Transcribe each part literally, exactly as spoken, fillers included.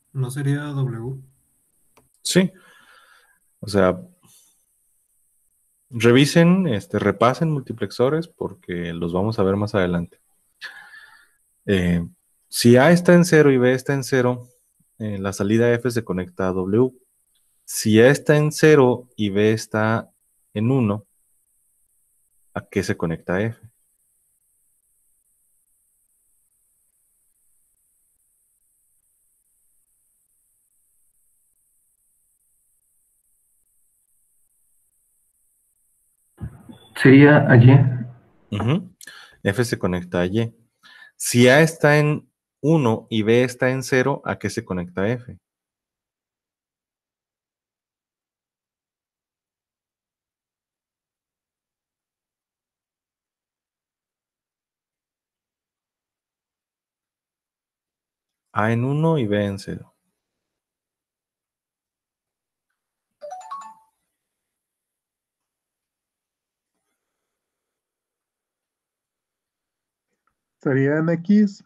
¿No sería W? Sí, o sea, revisen, este, repasen multiplexores porque los vamos a ver más adelante. Eh, si A está en cero y B está en cero, eh, la salida F se conecta a W. Si A está en cero y B está en uno, ¿a qué se conecta F? Sería allí. Ujú. F se conecta a Y. Si A está en uno y B está en cero, ¿a qué se conecta F? A en uno y B en cero. Sería en X.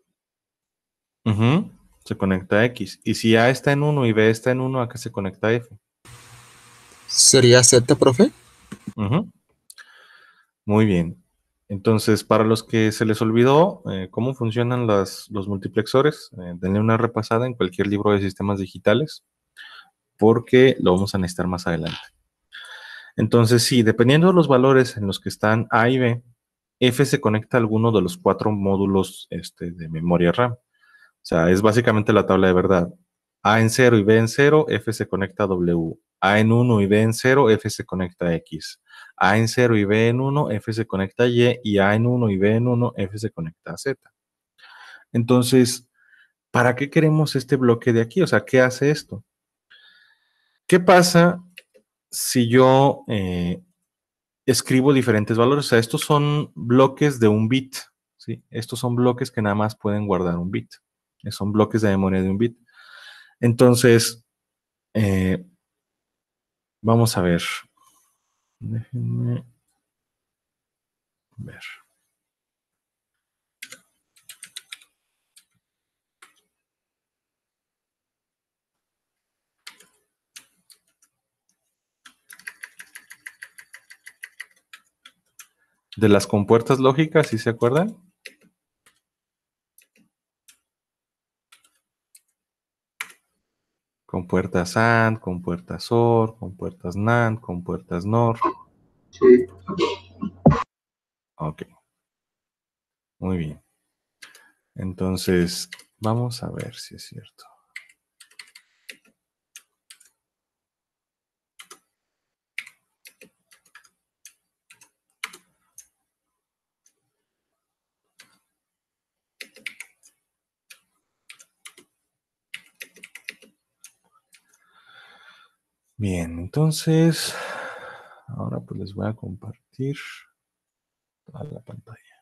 Ujú. Se conecta a X. Y si A está en uno y B está en uno, ¿a qué se conecta F? ¿Sería Z, profe? Ujú. Muy bien. Entonces, para los que se les olvidó eh, cómo funcionan las- los multiplexores, eh, denle una repasada en cualquier libro de sistemas digitales, porque lo vamos a necesitar más adelante. Entonces, sí, dependiendo de los valores en los que están A y B, F se conecta a alguno de los cuatro módulos este, de memoria RAM. O sea, es básicamente la tabla de verdad. A en cero y B en cero, F se conecta a W. A en uno y B en cero, F se conecta a X. A en cero y B en uno, F se conecta a Y. Y A en uno y B en uno, F se conecta a Z. Entonces, ¿para qué queremos este bloque de aquí? O sea, ¿qué hace esto? ¿Qué pasa si yo eh, escribo diferentes valores? O sea, estos son bloques de un bit, ¿sí? Estos son bloques que nada más pueden guardar un bit. Son bloques de memoria de un bit. Entonces, eh, vamos a ver. Déjenme ver. De las compuertas lógicas, ¿sí se acuerdan? Compuertas AND, compuertas OR, compuertas NAND, compuertas NOR. Sí. Ok, muy bien. Entonces, vamos a ver si es cierto. Bien, entonces, ahora pues les voy a compartir toda la pantalla.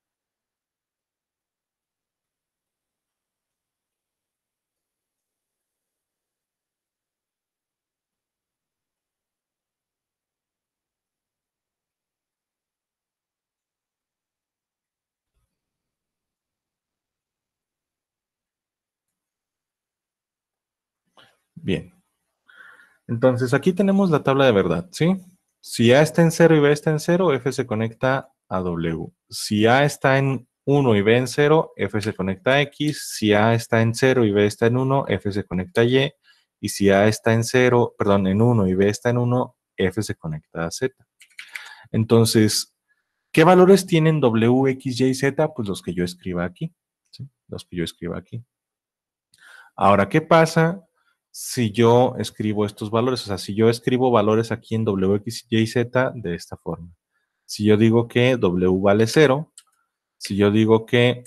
Bien, entonces aquí tenemos la tabla de verdad, ¿sí? Si A está en cero y B está en cero, F se conecta a W. Si A está en uno y B en cero, F se conecta a X. Si A está en cero y B está en uno, F se conecta a Y. Y si A está en cero, perdón, en uno y B está en uno, F se conecta a Z. Entonces, ¿qué valores tienen W, X, Y y Z? Pues los que yo escriba aquí, ¿sí? Los que yo escriba aquí. Ahora, ¿qué pasa si yo escribo estos valores? O sea, si yo escribo valores aquí en W, X, Y, Z de esta forma. Si yo digo que W vale cero, si yo digo que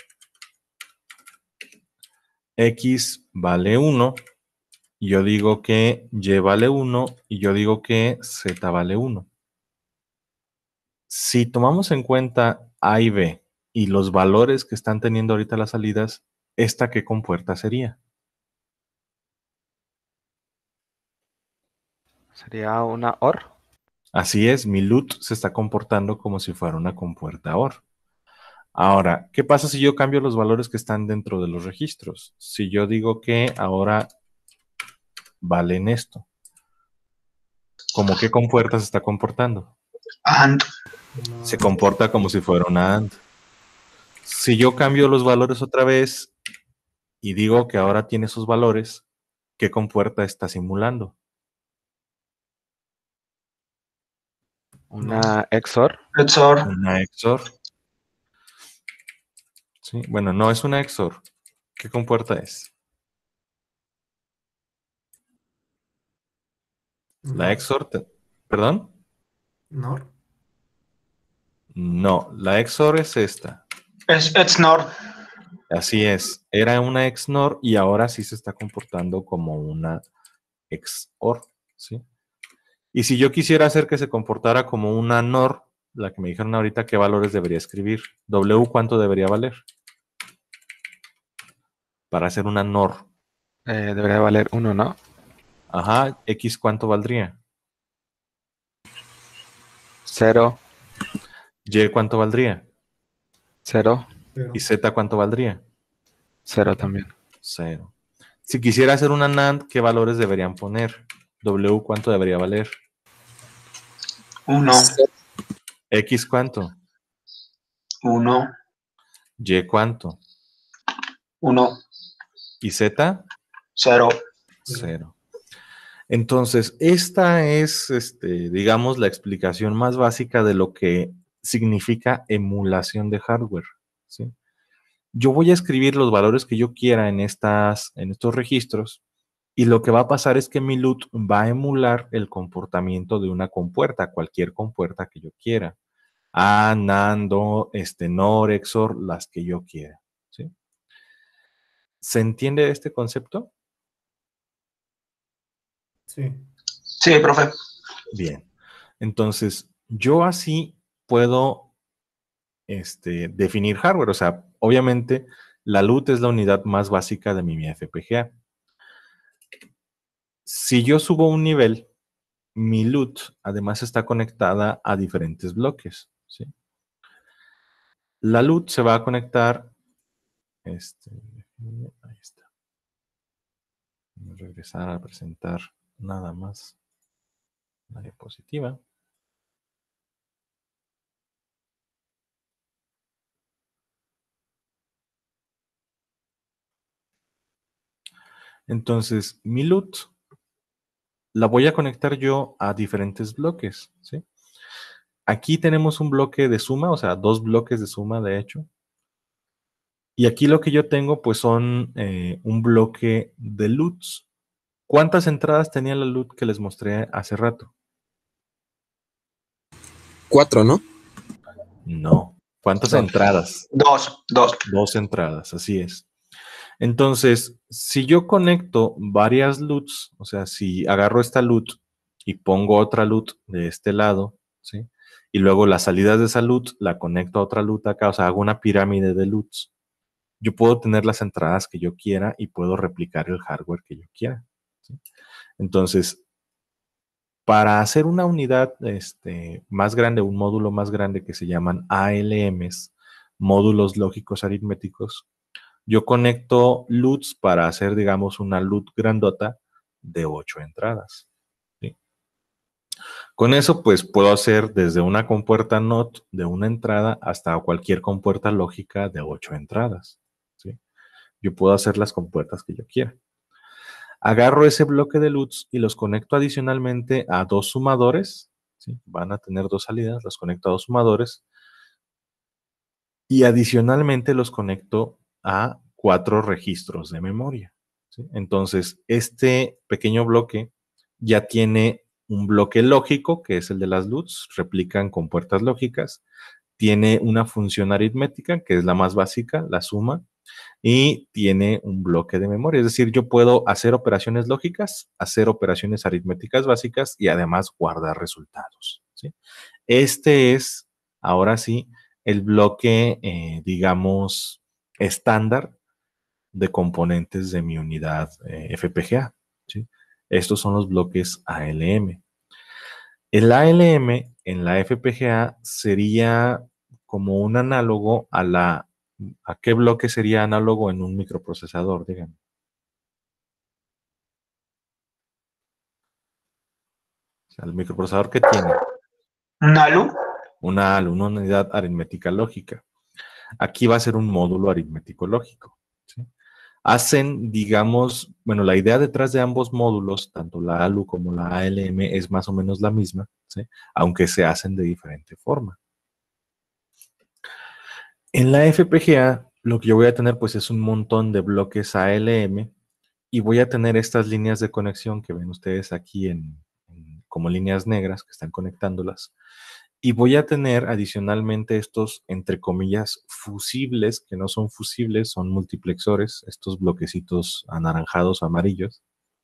X vale uno, y yo digo que Y vale uno, y yo digo que Z vale uno. Si tomamos en cuenta A y B y los valores que están teniendo ahorita las salidas, ¿esta qué compuerta sería? Sería una O R. Así es, mi L U T se está comportando como si fuera una compuerta O R. Ahora, ¿qué pasa si yo cambio los valores que están dentro de los registros? Si yo digo que ahora valen esto, ¿cómo qué compuerta se está comportando? And. Se comporta como si fuera una AND. Si yo cambio los valores otra vez y digo que ahora tiene esos valores, ¿qué compuerta está simulando? Una X O R. X O R. Una X O R. Sí, bueno, no es una X O R. ¿Qué compuerta es? La X O R, te- ¿perdón? ¿Nor? No, la X O R es esta. Es X N O R. Así es. Era una X N O R y ahora sí se está comportando como una X O R, ¿sí? Y si yo quisiera hacer que se comportara como una N O R, la que me dijeron ahorita, ¿qué valores debería escribir? W, ¿cuánto debería valer? Para hacer una N O R. Eh, debería valer uno, ¿no? Ajá, X, ¿cuánto valdría? Cero, Y, ¿cuánto valdría? cero, Pero, Y Z, ¿cuánto valdría? cero también. Cero. Si quisiera hacer una NAND, ¿qué valores deberían poner? W, ¿cuánto debería valer? uno. X, ¿cuánto? uno. Y, ¿cuánto? uno. Y Z, cero. cero. Entonces, esta es, este, digamos, la explicación más básica de lo que significa emulación de hardware, ¿sí? Yo voy a escribir los valores que yo quiera en, estas, en estos registros y lo que va a pasar es que mi L U T va a emular el comportamiento de una compuerta, cualquier compuerta que yo quiera. A, NAND, este, N O R, X O R, las que yo quiera, ¿sí? ¿Se entiende este concepto? sí. Sí, profe. Bien. Entonces, yo así puedo este, definir hardware. O sea, obviamente, la L U T es la unidad más básica de mi F P G A. Si yo subo un nivel, mi L U T además está conectada a diferentes bloques, ¿sí? La L U T se va a conectar. Este, ahí está. Voy a regresar a presentar nada más la diapositiva. Entonces, mi L U T la voy a conectar yo a diferentes bloques, ¿sí? Aquí tenemos un bloque de suma, o sea, dos bloques de suma, de hecho. Y aquí lo que yo tengo, pues, son eh, un bloque de L U Ts. ¿Cuántas entradas tenía la L U T que les mostré hace rato? Cuatro, ¿no? No. ¿Cuántas No. entradas? Dos. Dos. Dos entradas, así es. Entonces, si yo conecto varias L U Ts, o sea, si agarro esta L U T y pongo otra L U T de este lado, ¿sí? Y luego las salidas de esa L U T la conecto a otra L U T acá, o sea, hago una pirámide de L U Ts. Yo puedo tener las entradas que yo quiera y puedo replicar el hardware que yo quiera, ¿sí? Entonces, para hacer una unidad este, más grande, un módulo más grande que se llaman A L Ms, módulos lógicos aritméticos, yo conecto L U Ts para hacer, digamos, una L U T grandota de ocho entradas, ¿sí? Con eso, pues, puedo hacer desde una compuerta N O T de una entrada hasta cualquier compuerta lógica de ocho entradas, ¿sí? Yo puedo hacer las compuertas que yo quiera. Agarro ese bloque de L U Ts y los conecto adicionalmente a dos sumadores, ¿sí? Van a tener dos salidas, los conecto a dos sumadores y adicionalmente los conecto a cuatro registros de memoria, ¿sí? Entonces, este pequeño bloque ya tiene un bloque lógico, que es el de las L U Ts, replican con puertas lógicas, tiene una función aritmética, que es la más básica, la suma, y tiene un bloque de memoria. Es decir, yo puedo hacer operaciones lógicas, hacer operaciones aritméticas básicas y además guardar resultados, ¿sí? Este es, ahora sí, el bloque, eh, digamos, estándar de componentes de mi unidad eh, F P G A, ¿sí? Estos son los bloques A L M. El A L M en la F P G A sería como un análogo a la... ¿A qué bloque sería análogo en un microprocesador? Díganme. O sea, el microprocesador que tiene ¿Un ALU? una A L U, una unidad aritmética lógica. Aquí va a ser un módulo aritmético lógico. ¿Sí? Hacen, digamos, bueno, la idea detrás de ambos módulos, tanto la A L U como la A L M, es más o menos la misma, ¿sí? Aunque se hacen de diferente forma. En la F P G A, lo que yo voy a tener, pues, es un montón de bloques A L M y voy a tener estas líneas de conexión que ven ustedes aquí en, en, como líneas negras que están conectándolas. Y voy a tener adicionalmente estos, entre comillas, fusibles, que no son fusibles, son multiplexores, estos bloquecitos anaranjados o amarillos.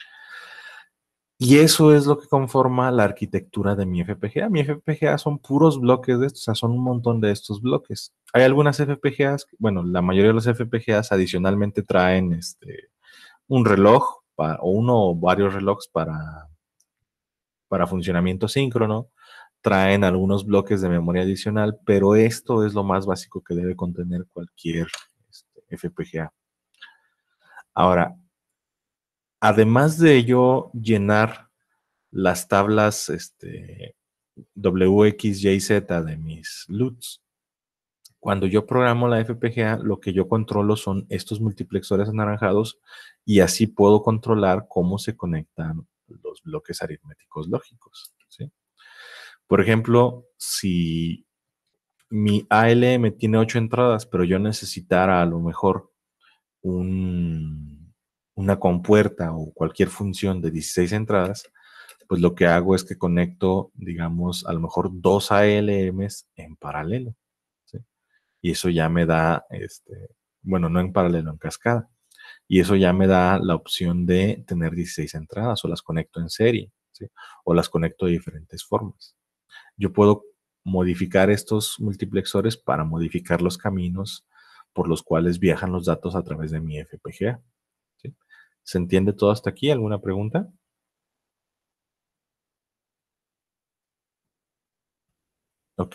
Y eso es lo que conforma la arquitectura de mi F P G A. Mi F P G A son puros bloques de estos, o sea, son un montón de estos bloques. Hay algunas F P G As, bueno, la mayoría de los F P G As adicionalmente traen este, un reloj para, o uno o varios relojes para, para funcionamiento síncrono. Traen algunos bloques de memoria adicional, pero esto es lo más básico que debe contener cualquier este, F P G A. Ahora, además de yo llenar las tablas este, W, X, Y, Z de mis L U Ts, cuando yo programo la F P G A, lo que yo controlo son estos multiplexores anaranjados y así puedo controlar cómo se conectan los bloques aritméticos lógicos, ¿sí? Por ejemplo, si mi A L M tiene ocho entradas, pero yo necesitara a lo mejor un, una compuerta o cualquier función de dieciséis entradas, pues lo que hago es que conecto, digamos, a lo mejor dos A L Ms en paralelo, ¿sí? Y eso ya me da, este, bueno, no en paralelo, en cascada. Y eso ya me da la opción de tener dieciséis entradas o las conecto en serie, ¿sí? O las conecto de diferentes formas. Yo puedo modificar estos multiplexores para modificar los caminos por los cuales viajan los datos a través de mi F P G A. ¿Sí? ¿Se entiende todo hasta aquí? ¿Alguna pregunta? Ok.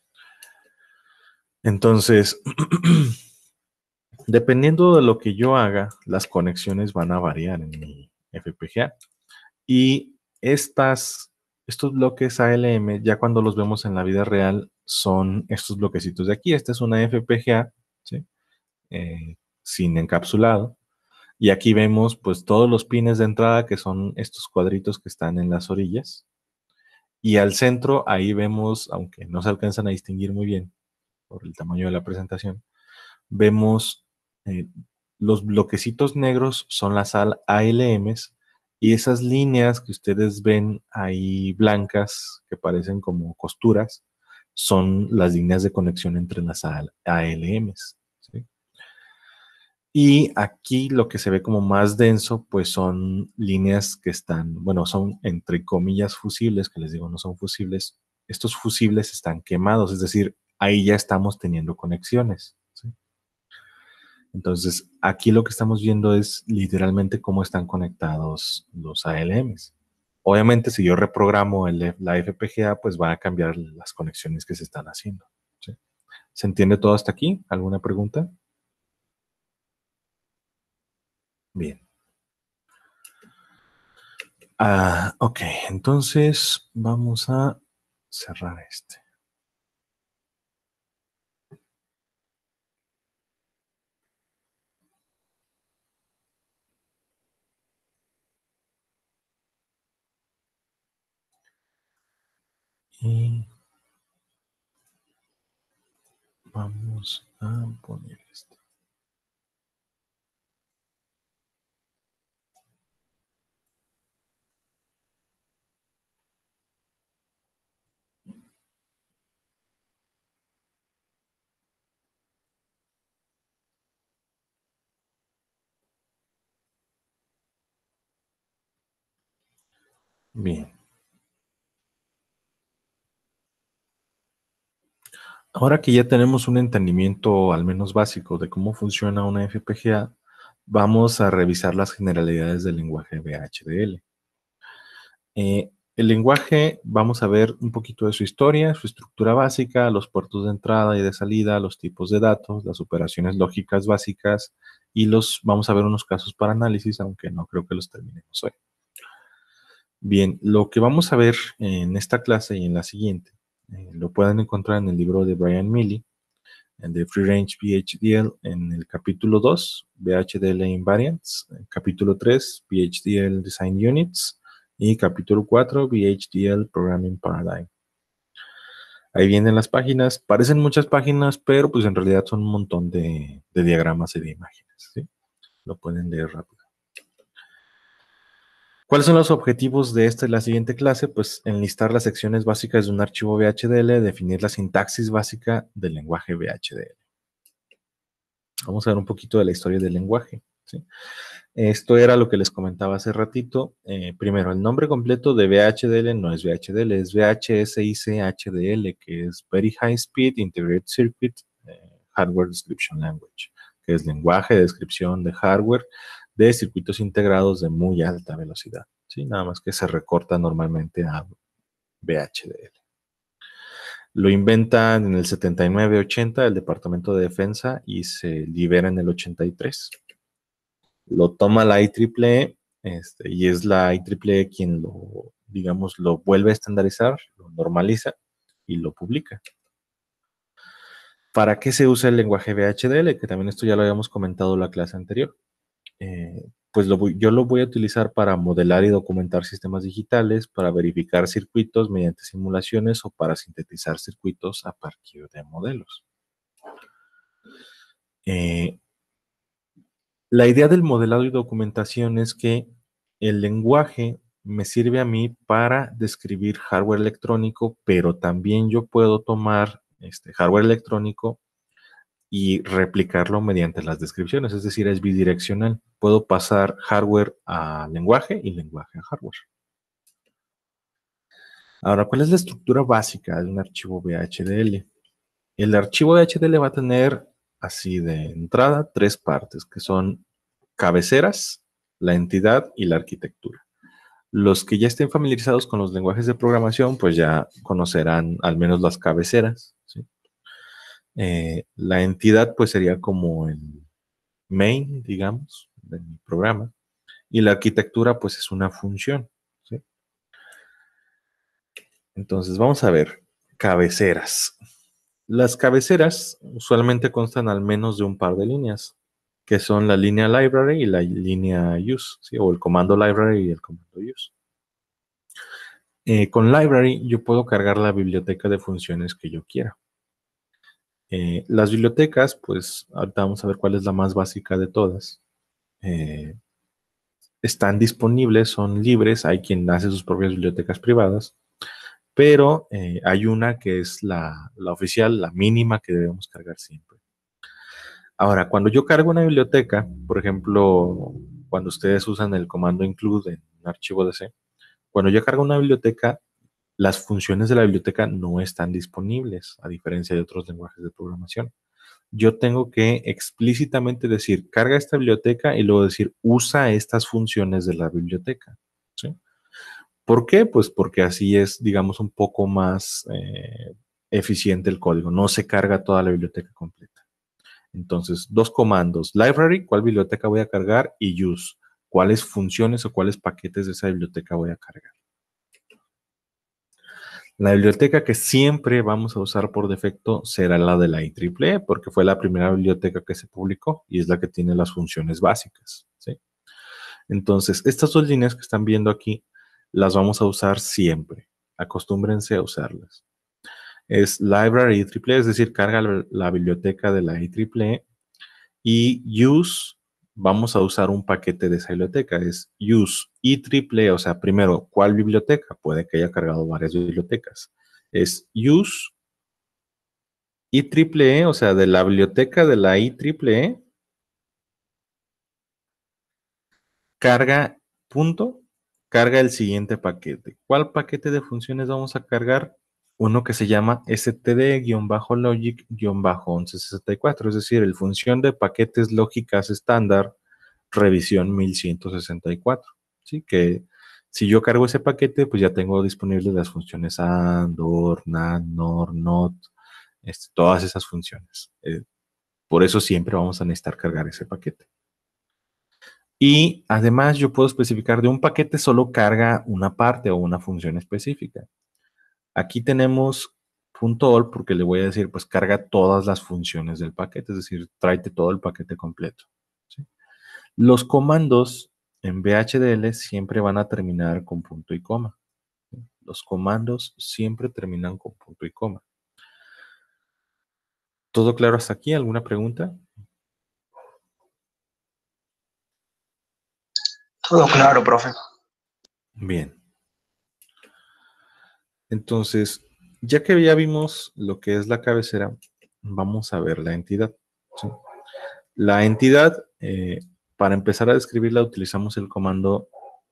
Entonces, dependiendo de lo que yo haga, las conexiones van a variar en mi F P G A. Y estas, estos bloques A L M, ya cuando los vemos en la vida real, son estos bloquecitos de aquí. Esta es una F P G A, ¿sí? eh, sin encapsulado. Y aquí vemos pues todos los pines de entrada, que son estos cuadritos que están en las orillas. Y al centro, ahí vemos, aunque no se alcanzan a distinguir muy bien por el tamaño de la presentación, vemos eh, los bloquecitos negros son las A L Ms, y esas líneas que ustedes ven ahí blancas, que parecen como costuras, son las líneas de conexión entre las A L Ms. ¿Sí? Y aquí lo que se ve como más denso, pues son líneas que están, bueno, son entre comillas fusibles, que les digo no son fusibles. Estos fusibles están quemados, es decir, ahí ya estamos teniendo conexiones. ¿Sí? Entonces, aquí lo que estamos viendo es literalmente cómo están conectados los A L Ms. Obviamente, si yo reprogramo el, la F P G A, pues van a cambiar las conexiones que se están haciendo. ¿Sí? ¿Se entiende todo hasta aquí? ¿Alguna pregunta? Bien. Ah, ok, entonces vamos a cerrar este. Y vamos a poner esto. Bien. Ahora que ya tenemos un entendimiento al menos básico de cómo funciona una F P G A, vamos a revisar las generalidades del lenguaje V H D L. Eh, el lenguaje, vamos a ver un poquito de su historia, su estructura básica, los puertos de entrada y de salida, los tipos de datos, las operaciones lógicas básicas y los, vamos a ver unos casos para análisis, aunque no creo que los terminemos hoy. Bien, lo que vamos a ver en esta clase y en la siguiente, eh, lo pueden encontrar en el libro de Brian Milley, en de Free Range V H D L, en el capítulo dos, V H D L Invariants, capítulo tres, V H D L Design Units, y capítulo cuatro, V H D L Programming Paradigm. Ahí vienen las páginas, parecen muchas páginas, pero pues en realidad son un montón de, de diagramas y de imágenes, ¿sí? Lo pueden leer rápido. ¿Cuáles son los objetivos de esta y la siguiente clase? Pues enlistar las secciones básicas de un archivo V H D L, definir la sintaxis básica del lenguaje V H D L. Vamos a ver un poquito de la historia del lenguaje, ¿sí? Esto era lo que les comentaba hace ratito. Eh, primero, el nombre completo de V H D L no es V H D L, es V H S I C H D L, que es Very High Speed Integrated Circuit eh, Hardware Description Language, que es lenguaje de descripción de hardware de circuitos integrados de muy alta velocidad, ¿sí? Nada más que se recorta normalmente a V H D L. Lo inventan en el setenta y nueve ochenta el Departamento de Defensa y se libera en el ochenta y tres. Lo toma la I triple E este, y es la I triple E quien lo, digamos, lo vuelve a estandarizar, lo normaliza y lo publica. ¿Para qué se usa el lenguaje V H D L? Que también esto ya lo habíamos comentado en la clase anterior. Eh, pues lo voy, yo lo voy a utilizar para modelar y documentar sistemas digitales, para verificar circuitos mediante simulaciones o para sintetizar circuitos a partir de modelos. Eh, la idea del modelado y documentación es que el lenguaje me sirve a mí para describir hardware electrónico, pero también yo puedo tomar este hardware electrónico y replicarlo mediante las descripciones, es decir, es bidireccional. Puedo pasar hardware a lenguaje y lenguaje a hardware. Ahora, ¿cuál es la estructura básica de un archivo V H D L? El archivo V H D L va a tener, así de entrada, tres partes, que son cabeceras, la entidad y la arquitectura. Los que ya estén familiarizados con los lenguajes de programación, pues ya conocerán al menos las cabeceras, ¿sí? Eh, la entidad pues sería como el main, digamos, de mi programa, y la arquitectura pues es una función, ¿sí? Entonces vamos a ver cabeceras. Las cabeceras usualmente constan al menos de un par de líneas, que son la línea library y la línea use, ¿sí? O el comando library y el comando use. Eh, con library yo puedo cargar la biblioteca de funciones que yo quiera. Eh, las bibliotecas, pues ahorita vamos a ver cuál es la más básica de todas. Eh, están disponibles, son libres, hay quien hace sus propias bibliotecas privadas, pero eh, hay una que es la, la oficial, la mínima que debemos cargar siempre. Ahora, cuando yo cargo una biblioteca, por ejemplo, cuando ustedes usan el comando include en un archivo de C, cuando yo cargo una biblioteca, las funciones de la biblioteca no están disponibles, a diferencia de otros lenguajes de programación. Yo tengo que explícitamente decir, carga esta biblioteca y luego decir, usa estas funciones de la biblioteca, ¿sí? ¿Por qué? Pues porque así es, digamos, un poco más eh, eficiente el código. No se carga toda la biblioteca completa. Entonces, dos comandos. Library, ¿cuál biblioteca voy a cargar? Y use, ¿cuáles funciones o cuáles paquetes de esa biblioteca voy a cargar? La biblioteca que siempre vamos a usar por defecto será la de la I triple E, porque fue la primera biblioteca que se publicó y es la que tiene las funciones básicas, ¿sí? Entonces, estas dos líneas que están viendo aquí, las vamos a usar siempre. Acostúmbrense a usarlas. Es library I triple E, es decir, carga la, la biblioteca de la I triple E, y use, vamos a usar un paquete de esa biblioteca, es use I triple E, o sea, primero, ¿cuál biblioteca? Puede que haya cargado varias bibliotecas. Es use I triple E, o sea, de la biblioteca de la I triple E, carga, punto, carga el siguiente paquete. ¿Cuál paquete de funciones vamos a cargar? Uno que se llama std-logic-once sesenta y cuatro, es decir, el función de paquetes lógicas estándar revisión mil ciento sesenta y cuatro, ¿sí? Que Si yo cargo ese paquete, pues ya tengo disponibles las funciones AND, OR, NAND, NOR, NOT, este, todas esas funciones. Eh, por eso siempre vamos a necesitar cargar ese paquete. Y además yo puedo especificar de un paquete solo carga una parte o una función específica. Aquí tenemos .all porque le voy a decir, pues carga todas las funciones del paquete, es decir, tráete todo el paquete completo. ¿Sí? Los comandos en V H D L siempre van a terminar con punto y coma. ¿Sí? Los comandos siempre terminan con punto y coma. ¿Todo claro hasta aquí? ¿Alguna pregunta? Todo claro, profe. Bien. Entonces, ya que ya vimos lo que es la cabecera, vamos a ver la entidad. ¿Sí? La entidad, eh, para empezar a describirla, utilizamos el comando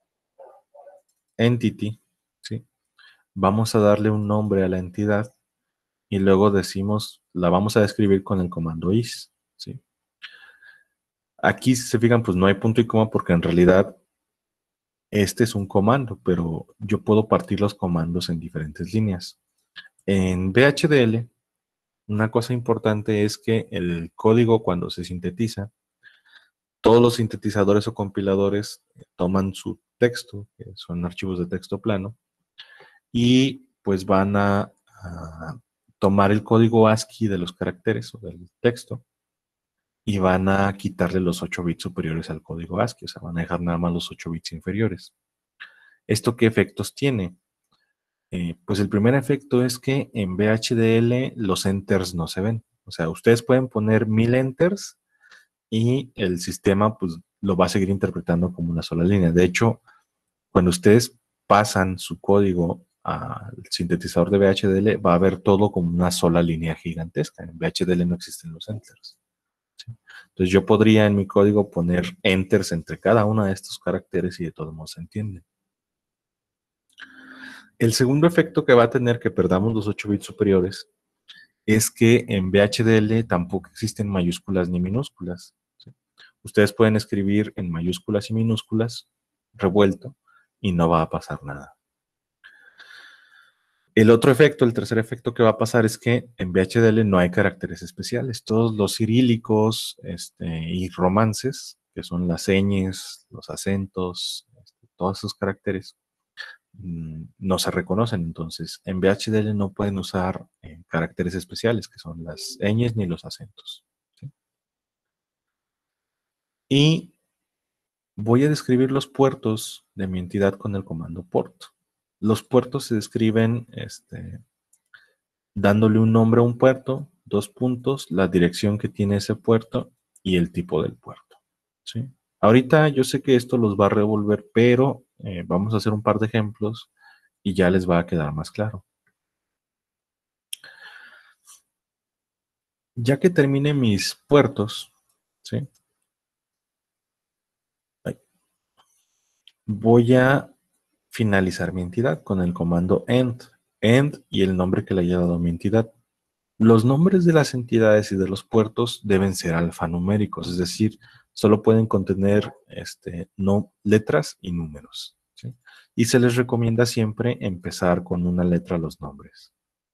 entity. ¿Sí? Vamos a darle un nombre a la entidad y luego decimos, la vamos a describir con el comando is. ¿Sí? Aquí, si se fijan, pues no hay punto y coma porque en realidad este es un comando, pero yo puedo partir los comandos en diferentes líneas. En V H D L, una cosa importante es que el código cuando se sintetiza, todos los sintetizadores o compiladores toman su texto, que son archivos de texto plano, y pues van a, a tomar el código ASCII de los caracteres o del texto y van a quitarle los ocho bits superiores al código ASCII, o sea, van a dejar nada más los ocho bits inferiores. ¿Esto qué efectos tiene? Eh, pues el primer efecto es que en V H D L los enters no se ven. O sea, ustedes pueden poner mil enters y el sistema pues lo va a seguir interpretando como una sola línea. De hecho, cuando ustedes pasan su código al sintetizador de V H D L, va a ver todo como una sola línea gigantesca. En V H D L no existen los enters. ¿Sí? Entonces yo podría en mi código poner enters entre cada uno de estos caracteres y de todos modos se entiende. El segundo efecto que va a tener que perdamos los ocho bits superiores es que en V H D L tampoco existen mayúsculas ni minúsculas. ¿Sí? Ustedes pueden escribir en mayúsculas y minúsculas revuelto y no va a pasar nada. El otro efecto, el tercer efecto que va a pasar es que en V H D L no hay caracteres especiales. Todos los cirílicos este, y romances, que son las señas, los acentos, este, todos esos caracteres, no se reconocen. Entonces, en V H D L no pueden usar eh, caracteres especiales, que son las ñes ni los acentos. ¿Sí? Y voy a describir los puertos de mi entidad con el comando port. Los puertos se describen este, dándole un nombre a un puerto, dos puntos, la dirección que tiene ese puerto y el tipo del puerto. ¿Sí? Ahorita yo sé que esto los va a revolver, pero eh, vamos a hacer un par de ejemplos y ya les va a quedar más claro. Ya que termine mis puertos, ¿sí? Voy a finalizar mi entidad con el comando end. End y el nombre que le haya dado a mi entidad. Los nombres de las entidades y de los puertos deben ser alfanuméricos, es decir, solo pueden contener este, no, letras y números. ¿Sí? Y se les recomienda siempre empezar con una letra los nombres.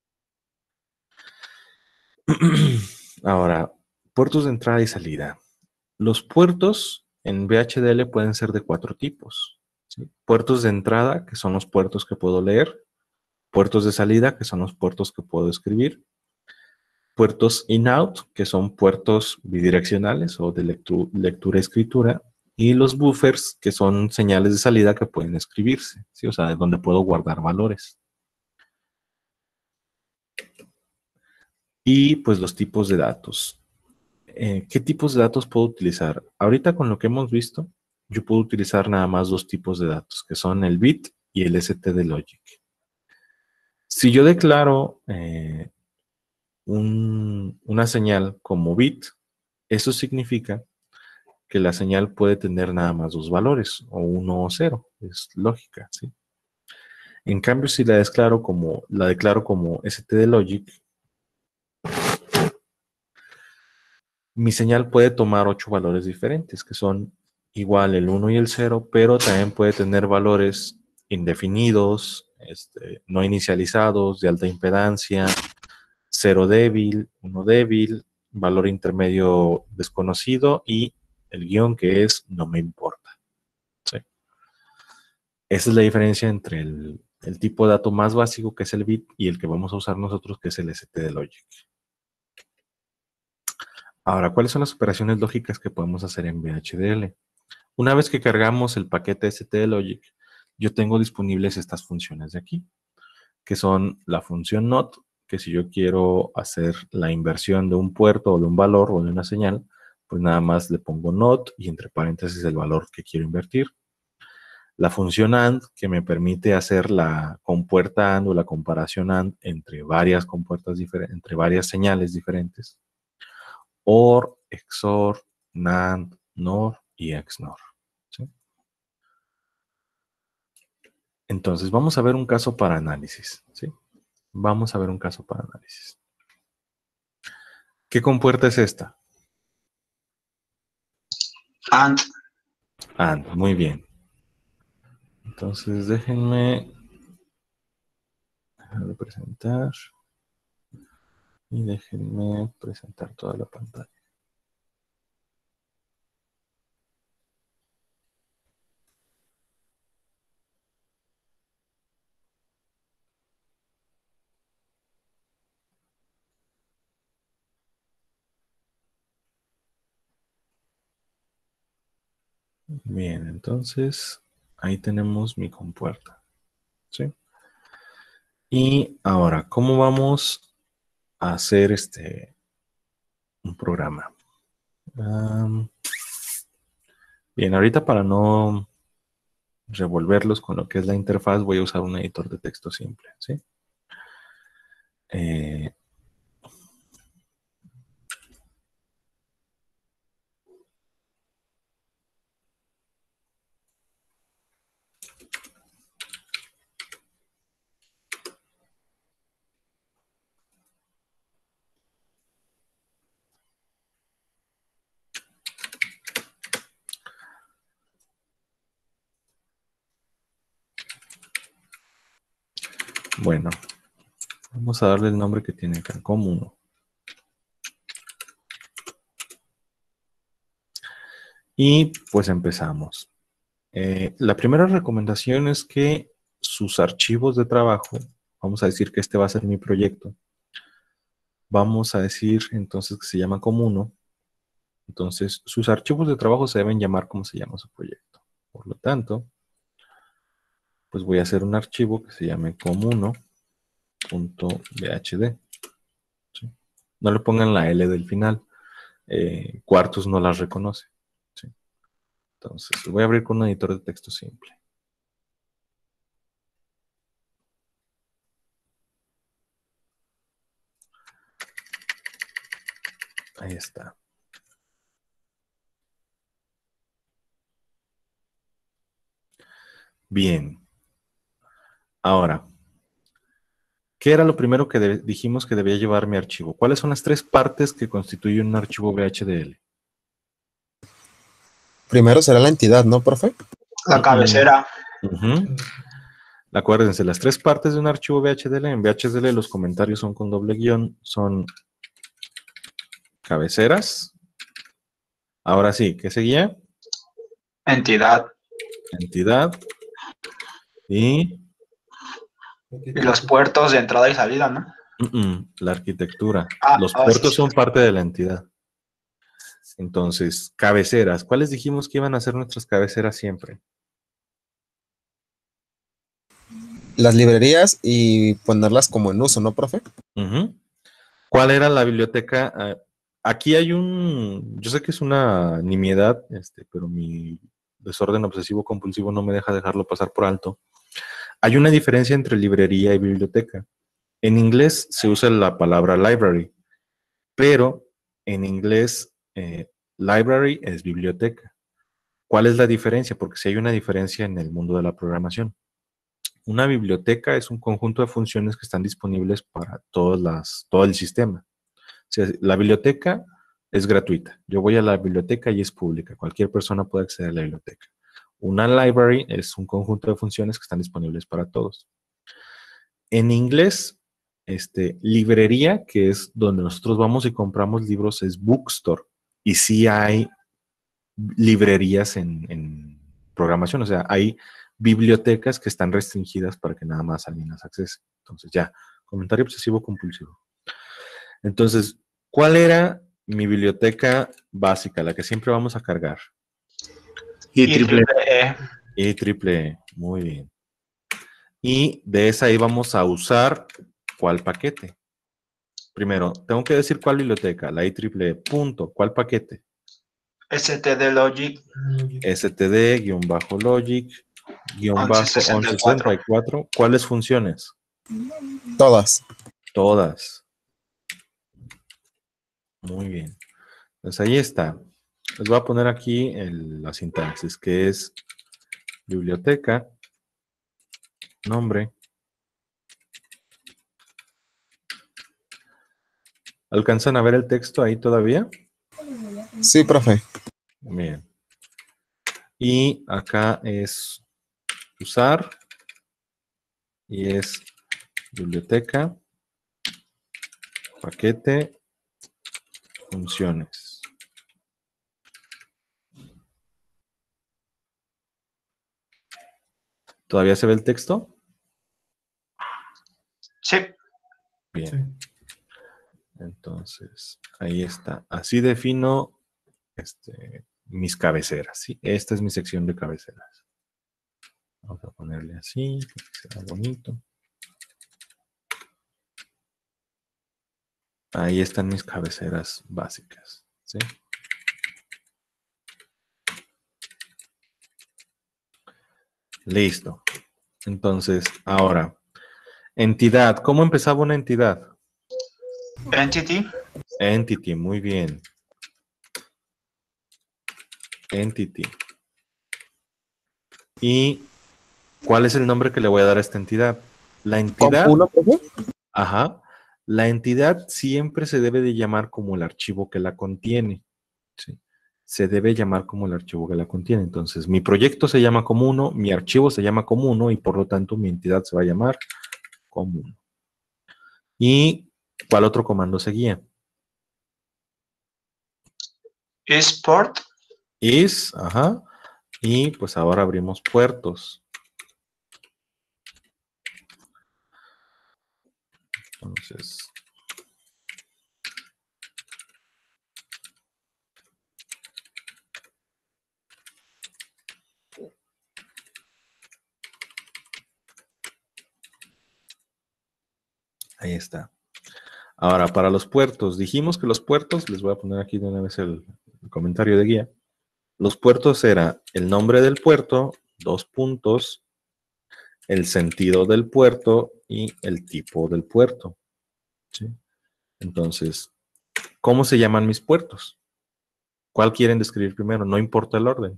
Ahora, puertos de entrada y salida. Los puertos en V H D L pueden ser de cuatro tipos. ¿Sí? Puertos de entrada, que son los puertos que puedo leer. Puertos de salida, que son los puertos que puedo escribir. Puertos in-out, que son puertos bidireccionales o de lectura-escritura. Y los buffers, que son señales de salida que pueden escribirse. ¿Sí? O sea, donde puedo guardar valores. Y pues los tipos de datos. Eh, ¿Qué tipos de datos puedo utilizar? Ahorita con lo que hemos visto, yo puedo utilizar nada más dos tipos de datos, que son el bit y el stdlogic. Si yo declaro eh, un, una señal como bit, eso significa que la señal puede tener nada más dos valores, o uno o cero, es lógica, ¿sí? En cambio, si la declaro como, la declaro como stdlogic, mi señal puede tomar ocho valores diferentes, que son igual el uno y el cero, pero también puede tener valores indefinidos, este, no inicializados, de alta impedancia, cero débil, uno débil, valor intermedio desconocido y el guión que es no me importa. ¿Sí? Esa es la diferencia entre el, el tipo de dato más básico, que es el bit, y el que vamos a usar nosotros, que es el S T de logic. Ahora, ¿cuáles son las operaciones lógicas que podemos hacer en V H D L? Una vez que cargamos el paquete S T de logic, yo tengo disponibles estas funciones de aquí, que son la función not, que si yo quiero hacer la inversión de un puerto o de un valor o de una señal, pues nada más le pongo not y entre paréntesis el valor que quiero invertir. La función AND, que me permite hacer la compuerta AND o la comparación AND entre varias compuertas diferentes, entre varias señales diferentes. OR, X O R, NAND, NOR y X NOR. ¿Sí? Entonces, vamos a ver un caso para análisis. ¿Sí? Vamos a ver un caso para análisis. ¿Qué compuerta es esta? AND. AND, muy bien. Entonces, déjenme dejar de presentar y déjenme presentar toda la pantalla. Bien, entonces ahí tenemos mi compuerta. ¿Sí? Y ahora, ¿cómo vamos a hacer este un programa? Um, bien, ahorita para no revolverlos con lo que es la interfaz, voy a usar un editor de texto simple. ¿Sí? Eh, Bueno, vamos a darle el nombre que tiene acá, com uno. Y pues empezamos. Eh, la primera recomendación es que sus archivos de trabajo, vamos a decir que este va a ser mi proyecto, vamos a decir entonces que se llama com uno. Entonces, sus archivos de trabajo se deben llamar como se llama su proyecto. Por lo tanto, pues voy a hacer un archivo que se llame com uno punto v h d. ¿Sí? No le pongan la L del final. Eh, Quartus no las reconoce. ¿Sí? Entonces, lo voy a abrir con un editor de texto simple. Ahí está. Bien. Ahora, ¿qué era lo primero que dijimos que debía llevar mi archivo? ¿Cuáles son las tres partes que constituyen un archivo V H D L? Primero será la entidad, ¿no, profe? La cabecera. Uh-huh. Acuérdense, las tres partes de un archivo V H D L, en V H D L los comentarios son con doble guión, son cabeceras. Ahora sí, ¿qué seguía? Entidad. Entidad. Y... Y los puertos de entrada y salida, ¿no? Uh-uh, la arquitectura. Ah, los ah, puertos sí, son sí. parte de la entidad. Entonces, cabeceras. ¿Cuáles dijimos que iban a ser nuestras cabeceras siempre? Las librerías y ponerlas como en uso, ¿no, profe? Uh-huh. ¿Cuál era la biblioteca? Uh, aquí hay un... Yo sé que es una nimiedad, este, pero mi desorden obsesivo compulsivo no me deja dejarlo pasar por alto. Hay una diferencia entre librería y biblioteca. En inglés se usa la palabra library, pero en inglés eh, library es biblioteca. ¿Cuál es la diferencia? Porque sí hay una diferencia en el mundo de la programación. Una biblioteca es un conjunto de funciones que están disponibles para todas las, todo el sistema. O sea, la biblioteca es gratuita. Yo voy a la biblioteca y es pública. Cualquier persona puede acceder a la biblioteca. Una library es un conjunto de funciones que están disponibles para todos. En inglés, este, librería, que es donde nosotros vamos y compramos libros, es bookstore. Y sí hay librerías en, en programación, o sea, hay bibliotecas que están restringidas para que nada más alguien las accese. Entonces ya, comentario obsesivo compulsivo. Entonces, ¿cuál era mi biblioteca básica, la que siempre vamos a cargar? Y triple E. Y triple E, muy bien. Y de esa íbamos a usar ¿cuál paquete? Primero, tengo que decir cuál biblioteca, la I triple E, punto, ¿cuál paquete? stdlogic. std-logic, guión bajo once sesenta y cuatro. ¿Cuáles funciones? Todas. Todas. Muy bien. Pues ahí está. Les voy a poner aquí el- la sintaxis, que es biblioteca, nombre. ¿Alcanzan a ver el texto ahí todavía? Sí, profe. Bien. Y acá es usar y es biblioteca, paquete, funciones. ¿Todavía se ve el texto? Sí. Bien. Sí. Entonces, ahí está. Así defino este, mis cabeceras. ¿Sí? Esta es mi sección de cabeceras. Vamos a ponerle así, para que sea bonito. Ahí están mis cabeceras básicas. ¿Sí? Listo. Entonces, ahora, entidad. ¿Cómo empezaba una entidad? Entity. Entity, muy bien. Entity. ¿Y cuál es el nombre que le voy a dar a esta entidad? La entidad, ¿Uno, profe? ajá, la entidad siempre se debe de llamar como el archivo que la contiene. ¿Sí? Se debe llamar como el archivo que la contiene. Entonces, mi proyecto se llama como uno, mi archivo se llama como uno y por lo tanto mi entidad se va a llamar como uno. ¿Y cuál otro comando seguía? Export. Is, ajá, y pues ahora abrimos puertos. Entonces, ahí está. Ahora, para los puertos, dijimos que los puertos, les voy a poner aquí de una vez el, el comentario de guía. Los puertos era el nombre del puerto, dos puntos, el sentido del puerto y el tipo del puerto. ¿Sí? Entonces, ¿cómo se llaman mis puertos? ¿Cuál quieren describir primero? No importa el orden.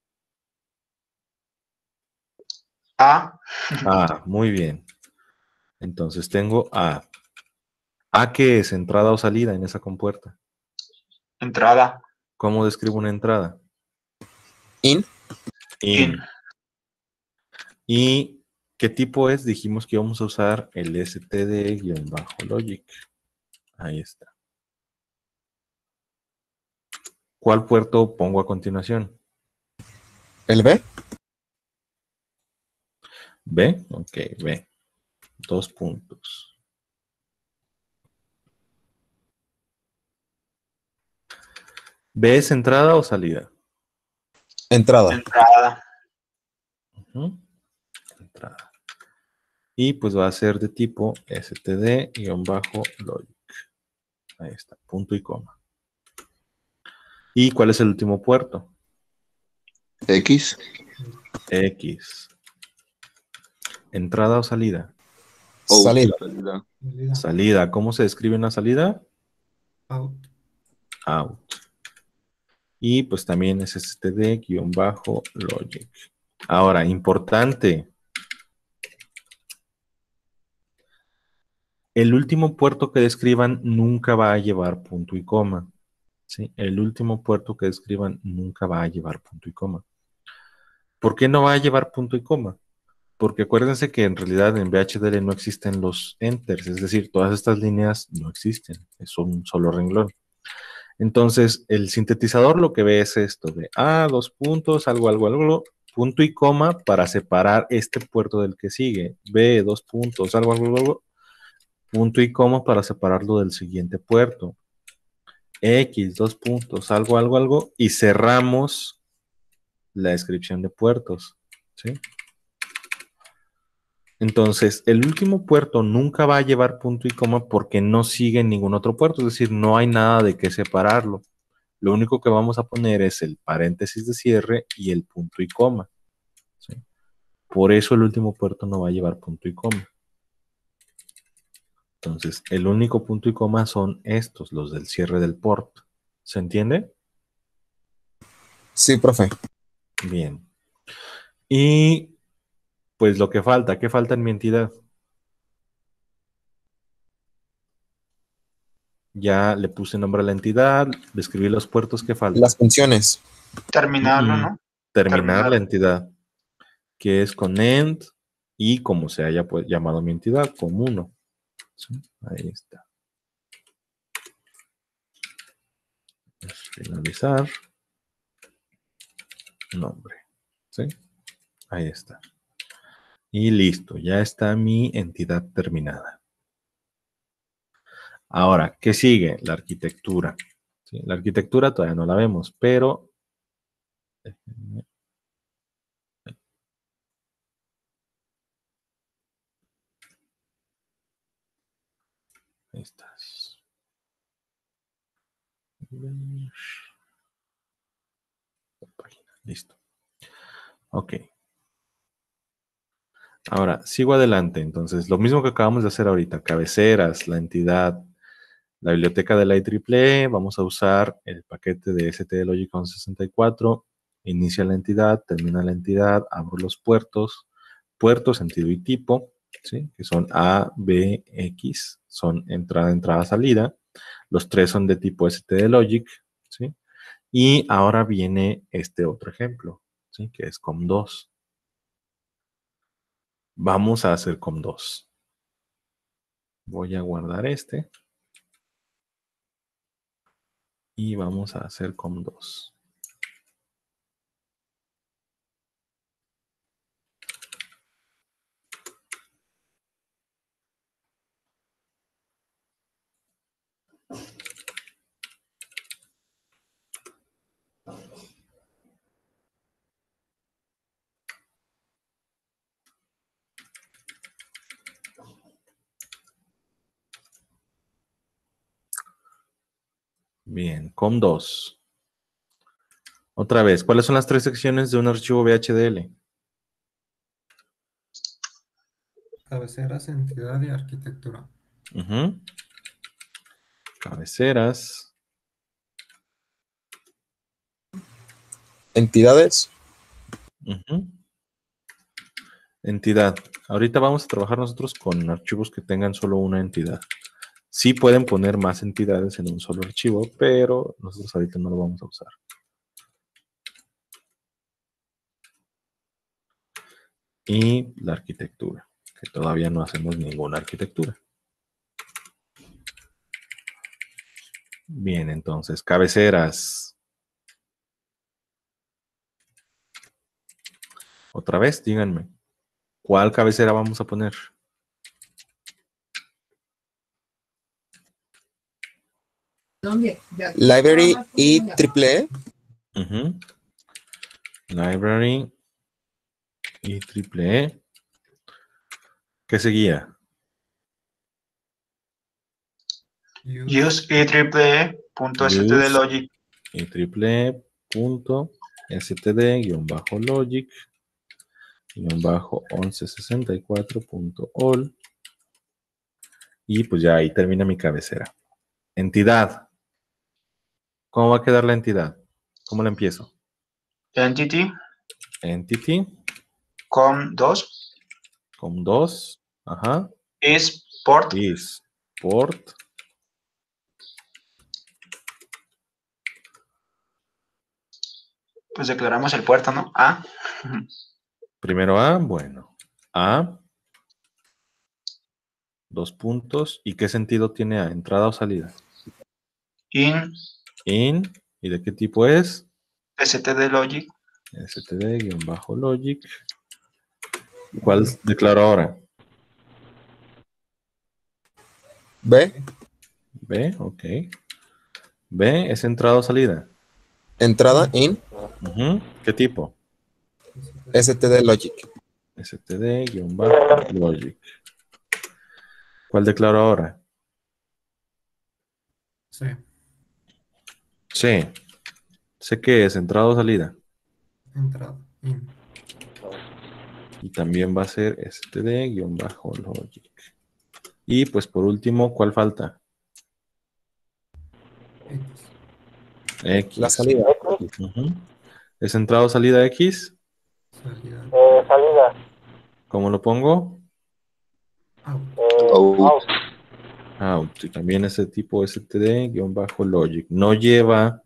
A. Ah, muy bien. Entonces tengo A. ¿A qué es? ¿Entrada o salida en esa compuerta? Entrada. ¿Cómo describo una entrada? In. In. In. ¿Y qué tipo es? Dijimos que íbamos a usar el std-logic. Ahí está. ¿Cuál puerto pongo a continuación? ¿El B? ¿B? Ok, B. Dos puntos. ¿B es entrada o salida? Entrada. Entrada. Uh-huh. Entrada. Y pues va a ser de tipo std-logic. Ahí está, punto y coma. ¿Y cuál es el último puerto? X. X. ¿Entrada o salida? Out. Salida. Salida. Salida. ¿Cómo se describe una salida? Out. Out. Y pues también es std-logic. Ahora, importante. El último puerto que describan nunca va a llevar punto y coma. ¿Sí? El último puerto que describan nunca va a llevar punto y coma. ¿Por qué no va a llevar punto y coma? Porque acuérdense que en realidad en V H D L no existen los enters, es decir, todas estas líneas no existen, es un solo renglón. Entonces, el sintetizador lo que ve es esto, de A, dos puntos, algo, algo, algo, punto y coma para separar este puerto del que sigue. B, dos puntos, algo, algo, algo, punto y coma para separarlo del siguiente puerto. X, dos puntos, algo, algo, algo, y cerramos la descripción de puertos, ¿sí? Entonces, el último puerto nunca va a llevar punto y coma porque no sigue ningún otro puerto, es decir, no hay nada de qué separarlo. Lo único que vamos a poner es el paréntesis de cierre y el punto y coma, ¿sí? Por eso el último puerto no va a llevar punto y coma. Entonces, el único punto y coma son estos, los del cierre del port. ¿Se entiende? Sí, profe. Bien. Y pues lo que falta, ¿qué falta en mi entidad? Ya le puse nombre a la entidad, describí los puertos que faltan. Las funciones. Terminarlo, Mm, ¿no? Terminar Terminar. la entidad, que es con end y como se haya pues, llamado mi entidad, con uno. ¿Sí? Ahí está. Finalizar. Nombre. ¿Sí? Ahí está. Y listo, ya está mi entidad terminada. Ahora, ¿qué sigue? La arquitectura. ¿Sí? La arquitectura todavía no la vemos, pero... Ahí estás. Listo. Ok. Ahora, sigo adelante. Entonces, lo mismo que acabamos de hacer ahorita. Cabeceras, la entidad, la biblioteca de la I triple E. Vamos a usar el paquete de stdlogic once sesenta y cuatro. Inicia la entidad, termina la entidad, abro los puertos. Puertos, sentido y tipo, ¿sí? Que son A, B, X. Son entrada, entrada, salida. Los tres son de tipo stdlogic, ¿sí? Y ahora viene este otro ejemplo, ¿sí? Que es com dos. Vamos a hacer com dos. Voy a guardar este. Y vamos a hacer com dos. Bien, com dos. Otra vez, ¿cuáles son las tres secciones de un archivo V H D L? Cabeceras, entidad y arquitectura. Uh-huh. Cabeceras. Entidades. Uh-huh. Entidad. Ahorita vamos a trabajar nosotros con archivos que tengan solo una entidad. Sí pueden poner más entidades en un solo archivo, pero nosotros ahorita no lo vamos a usar. Y la arquitectura, que todavía no hacemos ninguna arquitectura. Bien, entonces, cabeceras. Otra vez, díganme, ¿cuál cabecera vamos a poner? Library y triple E. Uh-huh. Library y triple E. ¿Qué seguía? Use I triple E punto stdlogic. Y triple E punto std guión bajo logic guión bajo once sesenta y cuatro punto all. Y pues ya ahí termina mi cabecera. Entidad. ¿Cómo va a quedar la entidad? ¿Cómo la empiezo? Entity. Entity. com dos. com dos. Ajá. Is port. Is port. Pues declaramos el puerto, ¿no? A. Primero A, bueno. A, dos puntos. ¿Y qué sentido tiene A? ¿Entrada o salida? In In. ¿Y de qué tipo es? std logic. std-logic. ¿Cuál declaro ahora? B, B, ok. B es entrada o salida. entrada in, Ujú. ¿Qué tipo? std-logic. std-logic. ¿Cuál declaro ahora? Sí. C. ¿C qué es? ¿Entrada o salida? Entrada. In. Y también va a ser std-logic. Y pues por último, ¿cuál falta? X. X. La salida. Ujú. ¿Es entrada o salida X? Salida. ¿Cómo lo pongo? Out. Out. Out. Y también ese tipo std-logic. No lleva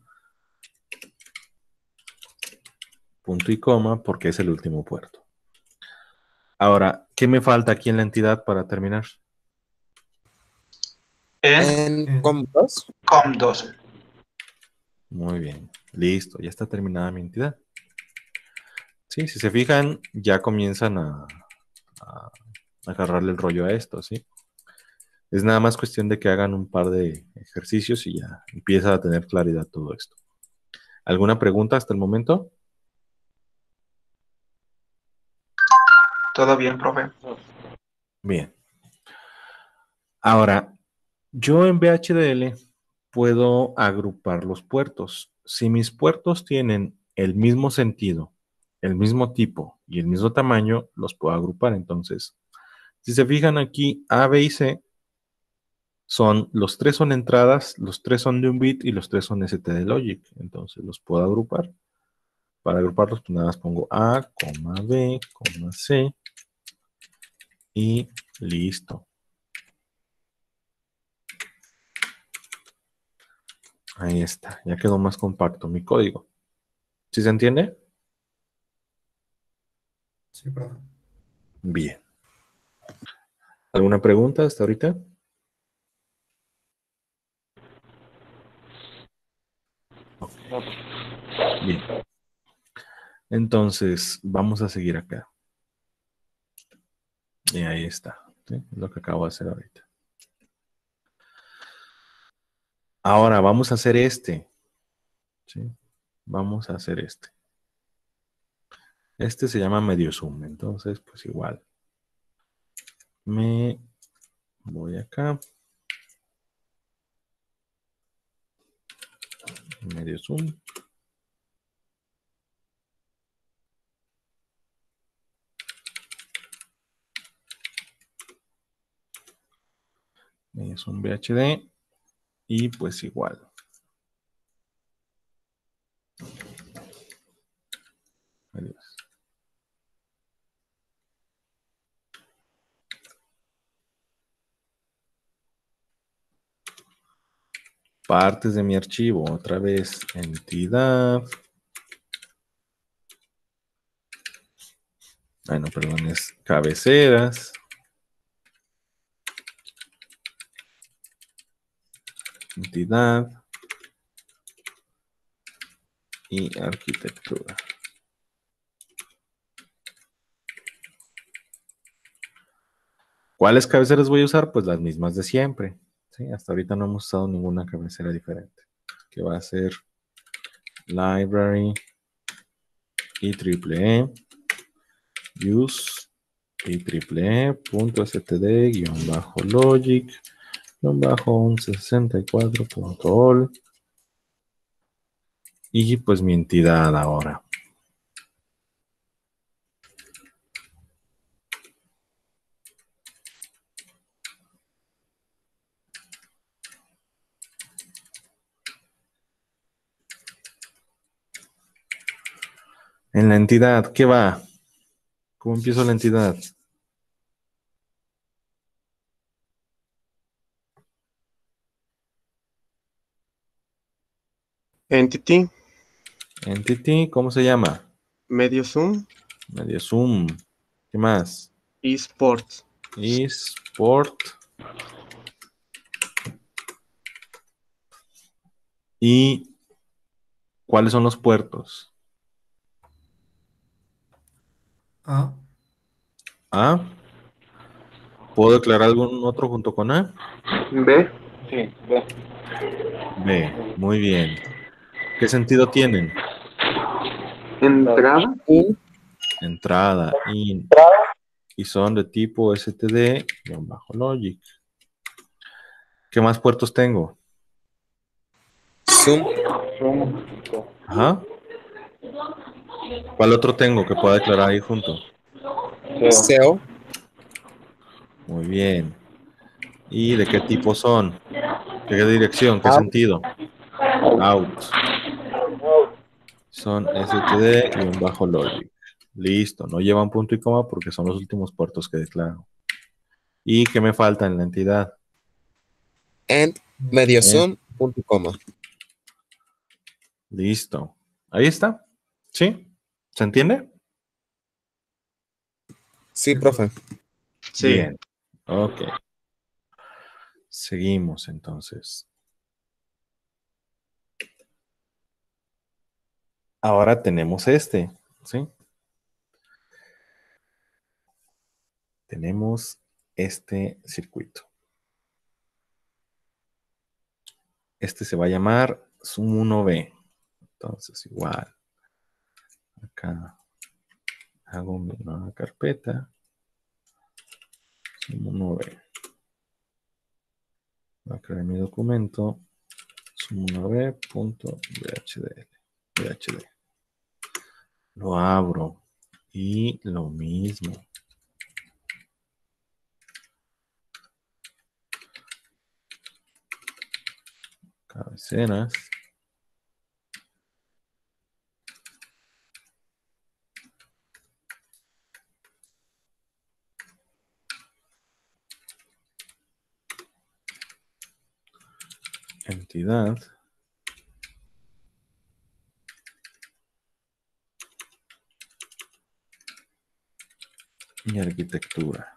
punto y coma porque es el último puerto. Ahora, ¿qué me falta aquí en la entidad para terminar? En En com dos. com dos. Muy bien. Listo. Ya está terminada mi entidad. Sí, si se fijan, ya comienzan a, a agarrarle el rollo a esto, ¿sí? Es nada más cuestión de que hagan un par de ejercicios y ya empieza a tener claridad todo esto. ¿Alguna pregunta hasta el momento? Todo bien, profe. Bien. Ahora, yo en V H D L puedo agrupar los puertos. Si mis puertos tienen el mismo sentido, el mismo tipo y el mismo tamaño, los puedo agrupar. Entonces, si se fijan aquí, A, B y C son, los tres son entradas, los tres son de un bit y los tres son std-logic. Entonces, los puedo agrupar. Para agruparlos, pues nada más pongo A, B, C y listo. Ahí está, ya quedó más compacto mi código. ¿Sí se entiende? Sí, profe. Bien. ¿Alguna pregunta hasta ahorita? Ok. Bien. Entonces, vamos a seguir acá. Y ahí está, ¿sí? Lo que acabo de hacer ahorita. Ahora vamos a hacer este. ¿Sí? Vamos a hacer este. Este se llama medio zoom, entonces pues igual. Me voy acá. Medio zoom. Medio zoom V H D. Y pues igual. Adiós. Partes de mi archivo, otra vez, entidad. Ah, no, perdón, es cabeceras. Entidad. Y arquitectura. ¿Cuáles cabeceras voy a usar? Pues las mismas de siempre. ¿Sí? Hasta ahorita no hemos usado ninguna cabecera diferente. Que va a ser library y triple E. Use y triple E punto std guión bajo logic guión bajo once sesenta y cuatro punto all. Y pues mi entidad ahora. En la entidad, ¿qué va? ¿Cómo empiezo la entidad? Entity. Entity, ¿cómo se llama? Medio Zoom. Medio Zoom. ¿Qué más? eSports. eSport. ¿Y cuáles son los puertos? A. A. ¿Puedo declarar algún otro junto con A? B. Sí, B. B. Muy bien. ¿Qué sentido tienen? Entrada. Entrada, in. Y son de tipo std-logic. ¿Qué más puertos tengo? Zoom. Ajá. ¿Cuál otro tengo que pueda declarar ahí junto? S E O. Muy bien. ¿Y de qué tipo son? ¿De qué dirección? ¿Qué Out. sentido? Out. Son std-logic. Listo. No llevan punto y coma porque son los últimos puertos que declaro. ¿Y qué me falta en la entidad? And medio zoom punto coma. Listo. Ahí está. ¿Sí? ¿Se entiende? Sí, profe. Sí. Bien. Ok. Seguimos entonces. Ahora tenemos este, ¿sí? Tenemos este circuito. Este se va a llamar Zoom uno B. Entonces, igual. Acá hago mi nueva carpeta. Zoom uno B. Voy a crear mi documento. Zoom uno B punto V H D L. V H D. Lo abro. Y lo mismo. Cabeceras. Entidad. Y arquitectura.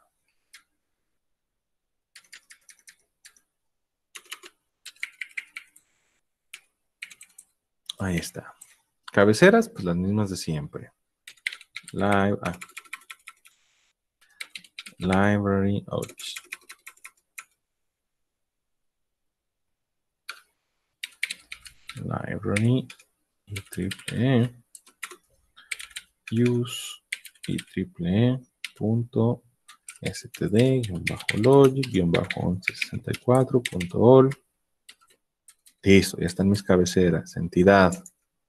Ahí está. Cabeceras, pues las mismas de siempre. Live, ah. Library, ouch. Library y triple E. Use y triple E punto std logic once sesenta y cuatro punto all. Listo, ya están mis cabeceras. Entidad.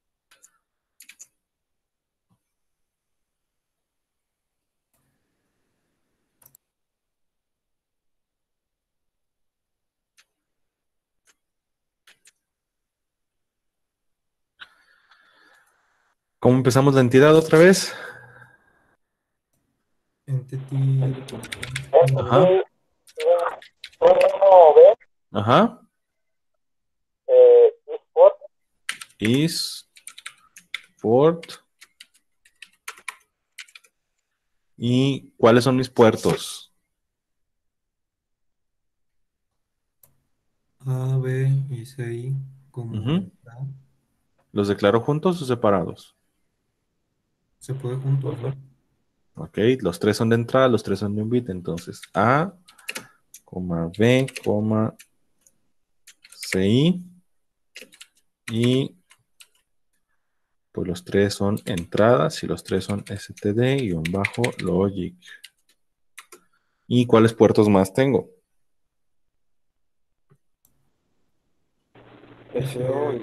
¿Cómo empezamos la entidad otra vez? Entity. Ajá. Ajá. Is port. ¿Y cuáles son mis puertos? A, B y C, como Ujú. A. ¿Los declaro juntos o separados? Se puede juntos, ¿no? Ok, los tres son de entrada, los tres son de un bit, entonces A, coma, B, coma, C I, y pues los tres son entradas y los tres son std-logic. ¿Y cuáles puertos más tengo? S O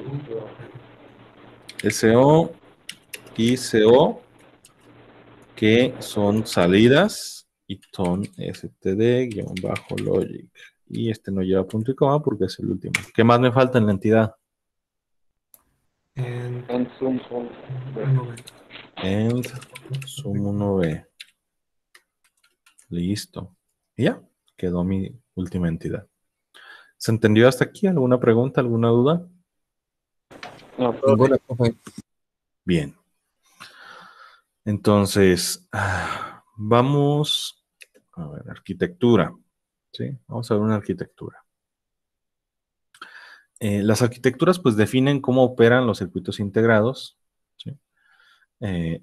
S O y C O, que son salidas y son std-logic. Y este no lleva punto y coma porque es el último. ¿Qué más me falta en la entidad? En Zoom uno B. And Zoom uno B. Listo. Y ya, quedó mi última entidad. ¿Se entendió hasta aquí? ¿Alguna pregunta, alguna duda? No, Ninguna, profe. Bien. Entonces, ah, vamos a ver, arquitectura. ¿Sí? Vamos a ver una arquitectura. Eh, las arquitecturas pues definen cómo operan los circuitos integrados. ¿Sí? Eh,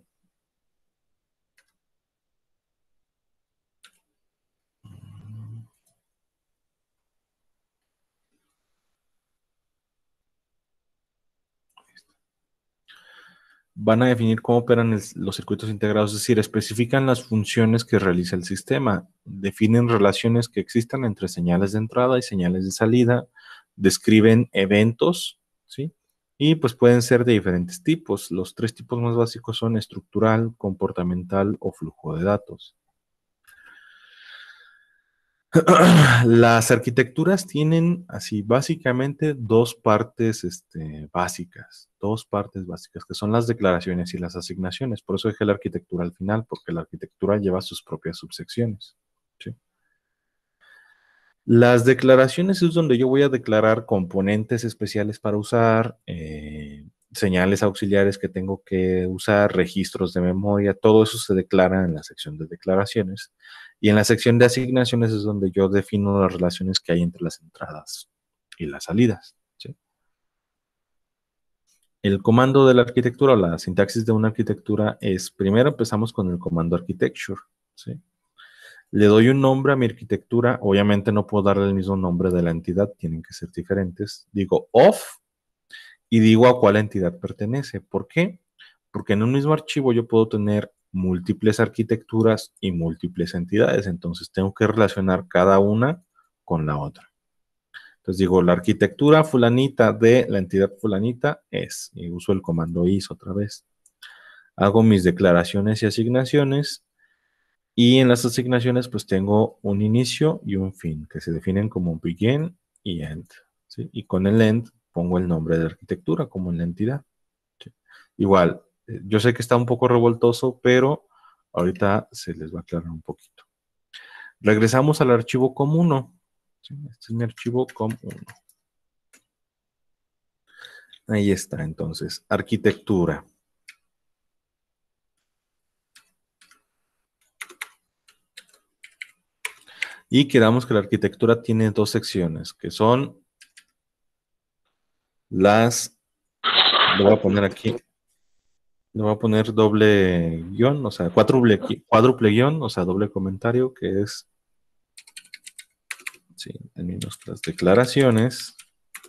van a definir cómo operan el- los circuitos integrados, es decir, especifican las funciones que realiza el sistema, definen relaciones que existan entre señales de entrada y señales de salida, describen eventos, ¿sí? Y pues pueden ser de diferentes tipos. Los tres tipos más básicos son estructural, comportamental o flujo de datos. Las arquitecturas tienen así básicamente dos partes este, básicas, dos partes básicas, que son las declaraciones y las asignaciones. Por eso dejé la arquitectura al final, porque la arquitectura lleva sus propias subsecciones. ¿Sí? Las declaraciones es donde yo voy a declarar componentes especiales para usar, eh, señales auxiliares que tengo que usar, registros de memoria, todo eso se declara en la sección de declaraciones. Y en la sección de asignaciones es donde yo defino las relaciones que hay entre las entradas y las salidas. ¿Sí? El comando de la arquitectura o la sintaxis de una arquitectura es, primero empezamos con el comando architecture. ¿Sí? Le doy un nombre a mi arquitectura, obviamente no puedo darle el mismo nombre de la entidad, tienen que ser diferentes. Digo of y digo a cuál entidad pertenece. ¿Por qué? Porque en un mismo archivo yo puedo tener múltiples arquitecturas y múltiples entidades, entonces tengo que relacionar cada una con la otra. Entonces digo, la arquitectura fulanita de la entidad fulanita es, y uso el comando is otra vez. Hago mis declaraciones y asignaciones, y en las asignaciones pues tengo un inicio y un fin, que se definen como begin y end. ¿Sí? Y con el end pongo el nombre de la arquitectura como en la entidad. ¿Sí? Igual, yo sé que está un poco revoltoso, pero ahorita se les va a aclarar un poquito. Regresamos al archivo com uno. ¿Sí? Este es mi archivo com uno. Ahí está, entonces, arquitectura. Y quedamos que la arquitectura tiene dos secciones, que son las... Lo voy a poner aquí. Le voy a poner doble guión, o sea, cuádruple, cuádruple guión, o sea, doble comentario, que es, sí, tenemos las declaraciones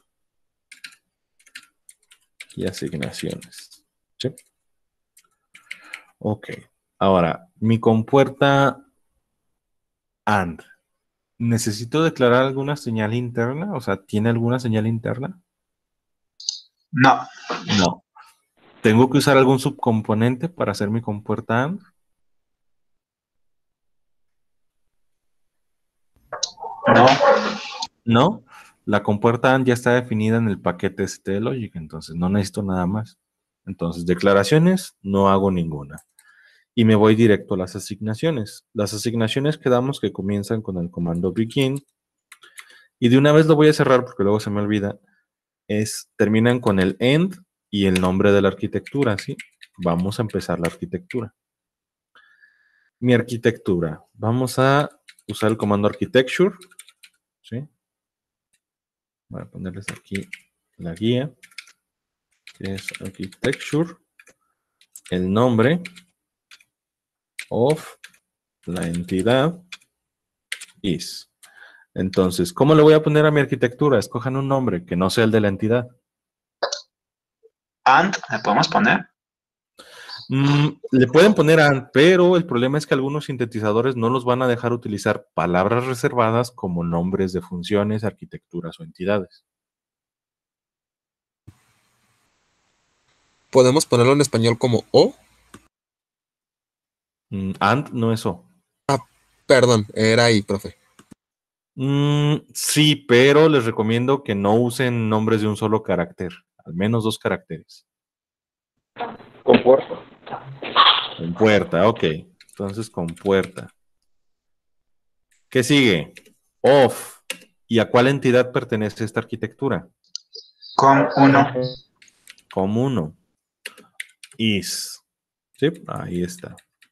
y asignaciones. ¿Sí? Ok. Ahora, mi compuerta AND. ¿Necesito declarar alguna señal interna? O sea, ¿tiene alguna señal interna? No. No. ¿Tengo que usar algún subcomponente para hacer mi compuerta AND? No. No. La compuerta AND ya está definida en el paquete este de Logic, entonces no necesito nada más. Entonces, declaraciones, no hago ninguna. Y me voy directo a las asignaciones. Las asignaciones quedamos que comienzan con el comando begin. Y de una vez lo voy a cerrar porque luego se me olvida. Es, terminan con el end y el nombre de la arquitectura, ¿sí? Vamos a empezar la arquitectura. Mi arquitectura. Vamos a usar el comando architecture, ¿sí? Voy a ponerles aquí la guía, que es architecture, el nombre of la entidad is. Entonces, ¿cómo le voy a poner a mi arquitectura? Escojan un nombre que no sea el de la entidad. And, ¿le podemos poner? Mm, le pueden poner and, pero el problema es que algunos sintetizadores no los van a dejar utilizar palabras reservadas como nombres de funciones, arquitecturas o entidades. ¿Podemos ponerlo en español como O? Mm, and no es O. Perdón, era ahí, profe. Mm, sí, pero les recomiendo que no usen nombres de un solo carácter, al menos dos caracteres. Con puerta. Con puerta, ok. Entonces con puerta. ¿Qué sigue? Of. ¿Y a cuál entidad pertenece esta arquitectura? Com uno. Com uno. is. ¿Sí? Ahí está.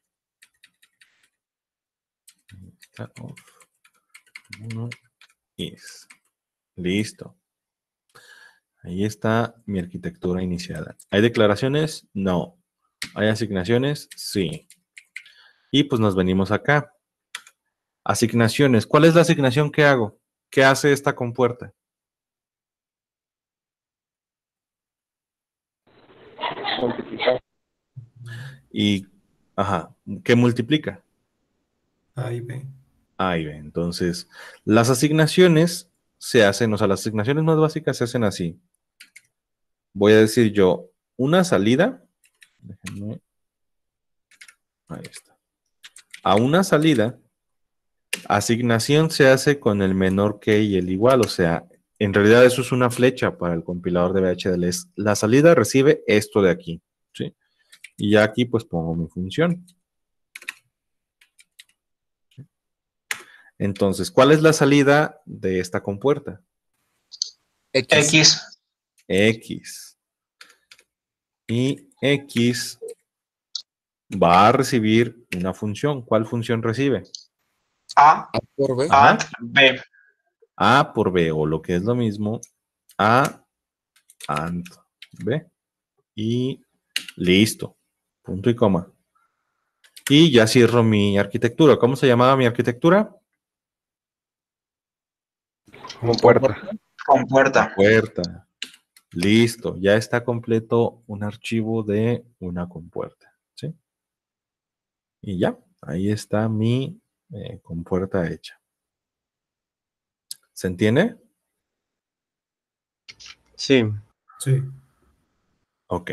Ahí está, of uno is. Listo. Ahí está mi arquitectura iniciada. ¿Hay declaraciones? No. ¿Hay asignaciones? Sí. Y pues nos venimos acá. Asignaciones. ¿Cuál es la asignación que hago? ¿Qué hace esta compuerta? Multiplicar. Y, ajá, ¿qué multiplica? A y B. A y B. Entonces, las asignaciones se hacen, o sea, las asignaciones más básicas se hacen así. Voy a decir yo, una salida. Déjenme. Ahí está. A una salida, asignación se hace con el menor que y el igual. O sea, en realidad eso es una flecha para el compilador de V H D L. Es, la salida recibe esto de aquí. ¿Sí? Y ya aquí pues pongo mi función. Entonces, ¿cuál es la salida de esta compuerta? X. X. X. Y X va a recibir una función. ¿Cuál función recibe? A. A por B. Ajá. And B. A por B, o lo que es lo mismo, A and B. Y listo. Punto y coma. Y ya cierro mi arquitectura. ¿Cómo se llamaba mi arquitectura? Compuerta. Compuerta. Puerta. Listo. Ya está completo un archivo de una compuerta. ¿Sí? Y ya. Ahí está mi eh, compuerta hecha. ¿Se entiende? Sí. Sí. Ok.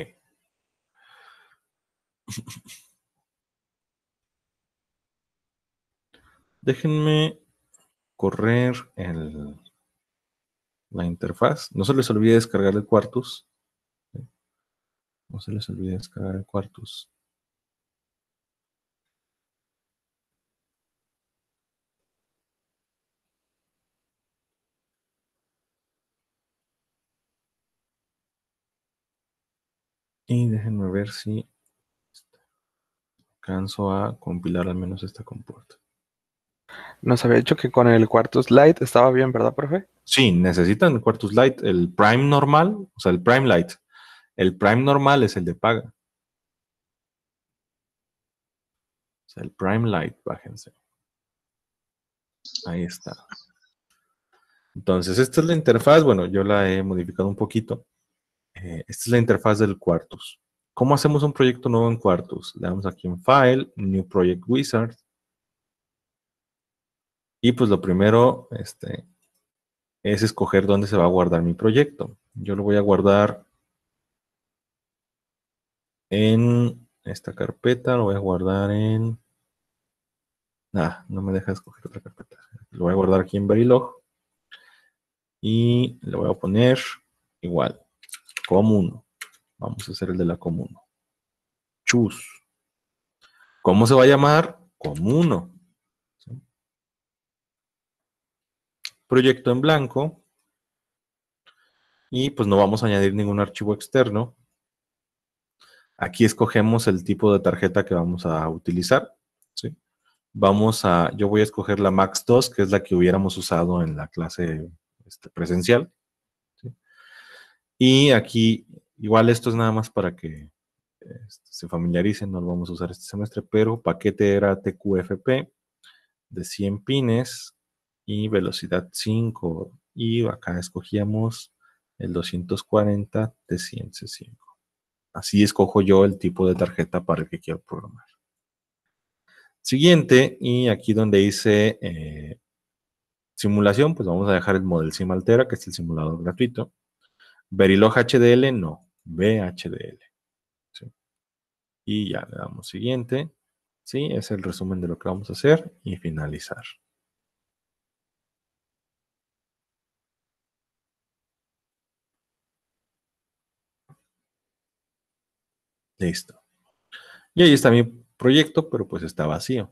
Déjenme correr el, la interfaz. No se les olvide descargar el Quartus. No se les olvide descargar el Quartus. Y déjenme ver si alcanzo a compilar al menos esta compuerta. Nos había dicho que con el Quartus Lite estaba bien, ¿verdad, profe? Sí, necesitan el Quartus Lite. El Prime normal, o sea, el Prime Lite. El Prime normal es el de paga. O sea, el Prime Lite, bájense. Ahí está. Entonces, esta es la interfaz. Bueno, yo la he modificado un poquito. Eh, esta es la interfaz del Quartus. ¿Cómo hacemos un proyecto nuevo en Quartus? Le damos aquí en File, New Project Wizard. Y pues lo primero este, es escoger dónde se va a guardar mi proyecto. Yo lo voy a guardar en esta carpeta. Lo voy a guardar en... Ah, no me deja escoger otra carpeta. Lo voy a guardar aquí en Verilog. Y le voy a poner igual. com uno. Vamos a hacer el de la com uno. Choose. ¿Cómo se va a llamar? com uno. ¿Sí? Proyecto en blanco. Y pues no vamos a añadir ningún archivo externo. Aquí escogemos el tipo de tarjeta que vamos a utilizar. ¿Sí? Vamos a, yo voy a escoger la Max dos, que es la que hubiéramos usado en la clase este, presencial. ¿Sí? Y aquí, igual esto es nada más para que este, se familiaricen, no lo vamos a usar este semestre, pero paquete era T Q F P de cien pines y velocidad cinco. Y acá escogíamos el doscientos cuarenta de cien C cinco. Así escojo yo el tipo de tarjeta para el que quiero programar. Siguiente, y aquí donde dice eh, simulación, pues vamos a dejar el Model Sim Altera, que es el simulador gratuito. Verilog H D L, no, V H D L. ¿Sí? Y ya le damos siguiente. Sí, es el resumen de lo que vamos a hacer y finalizar. Listo. Y ahí está mi proyecto, pero pues está vacío.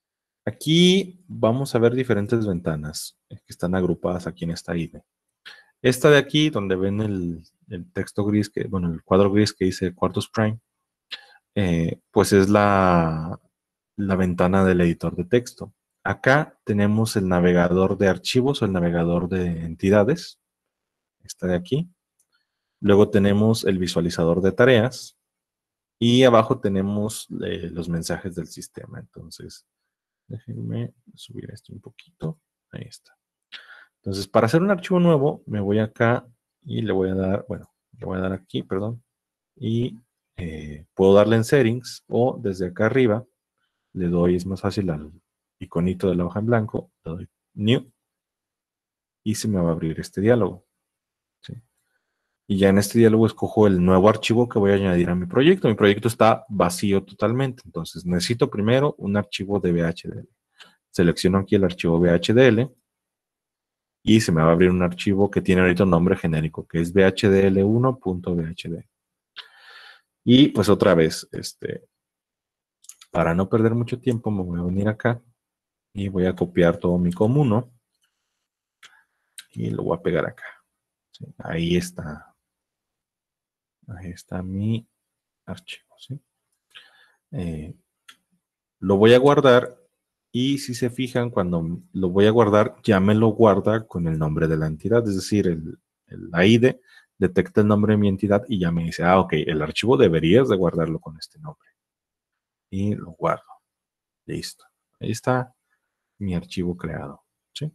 Aquí vamos a ver diferentes ventanas que están agrupadas aquí en esta I D E. Esta de aquí, donde ven el, el texto gris, que, bueno, el cuadro gris que dice Quartus Prime, eh, pues es la, la ventana del editor de texto. Acá tenemos el navegador de archivos o el navegador de entidades. Esta de aquí. Luego tenemos el visualizador de tareas. Y abajo tenemos eh, los mensajes del sistema. Entonces, déjenme subir esto un poquito. Ahí está. Entonces, para hacer un archivo nuevo, me voy acá y le voy a dar, bueno, le voy a dar aquí, perdón. Y eh, puedo darle en Settings o desde acá arriba le doy, es más fácil al iconito de la hoja en blanco, le doy New y se me va a abrir este diálogo. ¿Sí? Y ya en este diálogo escojo el nuevo archivo que voy a añadir a mi proyecto. Mi proyecto está vacío totalmente, entonces necesito primero un archivo de V H D L. Selecciono aquí el archivo V H D L y se me va a abrir un archivo que tiene ahorita un nombre genérico, que es V H D L uno punto V H D. Y pues otra vez, este, para no perder mucho tiempo, me voy a venir acá y voy a copiar todo mi com uno y lo voy a pegar acá. ¿Sí? Ahí está. Ahí está mi archivo. ¿Sí? Eh, lo voy a guardar y si se fijan, cuando lo voy a guardar, ya me lo guarda con el nombre de la entidad, es decir, el, el la I D E detecta el nombre de mi entidad y ya me dice, ah, ok, el archivo deberías de guardarlo con este nombre. Y lo guardo. Listo. Ahí está mi archivo creado. ¿Sí?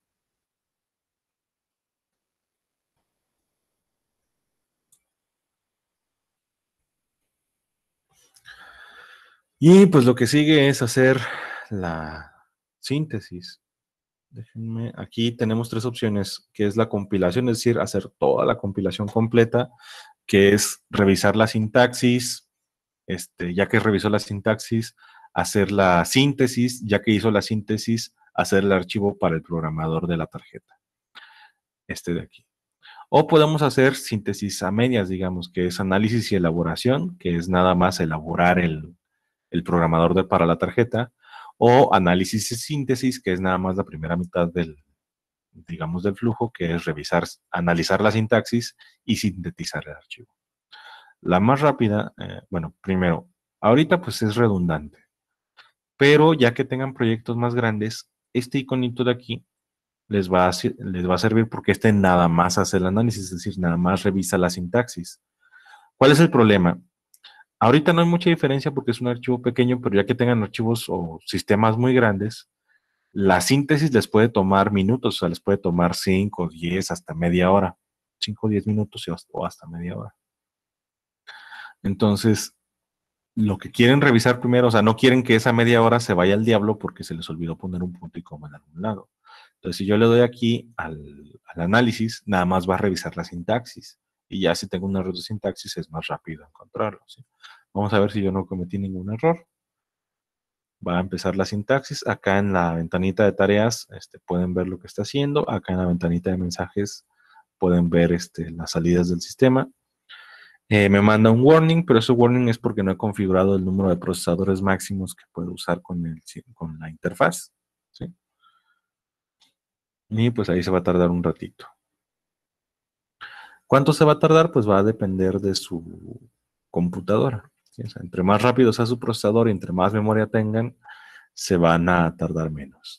Y pues lo que sigue es hacer la síntesis. Déjenme, aquí tenemos tres opciones, que es la compilación, es decir, hacer toda la compilación completa, que es revisar la sintaxis, este, ya que revisó la sintaxis, hacer la síntesis, ya que hizo la síntesis, hacer el archivo para el programador de la tarjeta. Este de aquí. O podemos hacer síntesis a medias, digamos, que es análisis y elaboración, que es nada más elaborar el, el programador de, para la tarjeta, o análisis y síntesis, que es nada más la primera mitad del, digamos, del flujo, que es revisar, analizar la sintaxis y sintetizar el archivo. La más rápida, eh, bueno, primero, ahorita pues es redundante, pero ya que tengan proyectos más grandes, este iconito de aquí les va a, les va a servir porque este nada más hace el análisis, es decir, nada más revisa la sintaxis. ¿Cuál es el problema? Ahorita no hay mucha diferencia porque es un archivo pequeño, pero ya que tengan archivos o sistemas muy grandes, la síntesis les puede tomar minutos, o sea, les puede tomar cinco, diez, hasta media hora. cinco o diez minutos o hasta media hora. Entonces, lo que quieren revisar primero, o sea, no quieren que esa media hora se vaya al diablo porque se les olvidó poner un punto y coma en algún lado. Entonces, si yo le doy aquí al, al análisis, nada más va a revisar la sintaxis. Y ya si tengo un error de sintaxis, es más rápido encontrarlo. ¿Sí? Vamos a ver si yo no cometí ningún error. Va a empezar la sintaxis. Acá en la ventanita de tareas este, pueden ver lo que está haciendo. Acá en la ventanita de mensajes pueden ver este, las salidas del sistema. Eh, me manda un warning, pero ese warning es porque no he configurado el número de procesadores máximos que puedo usar con, el, con la interfaz. ¿Sí? Y pues ahí se va a tardar un ratito. ¿Cuánto se va a tardar? Pues va a depender de su computadora. ¿Sí? O sea, entre más rápido sea su procesador y entre más memoria tengan, se van a tardar menos.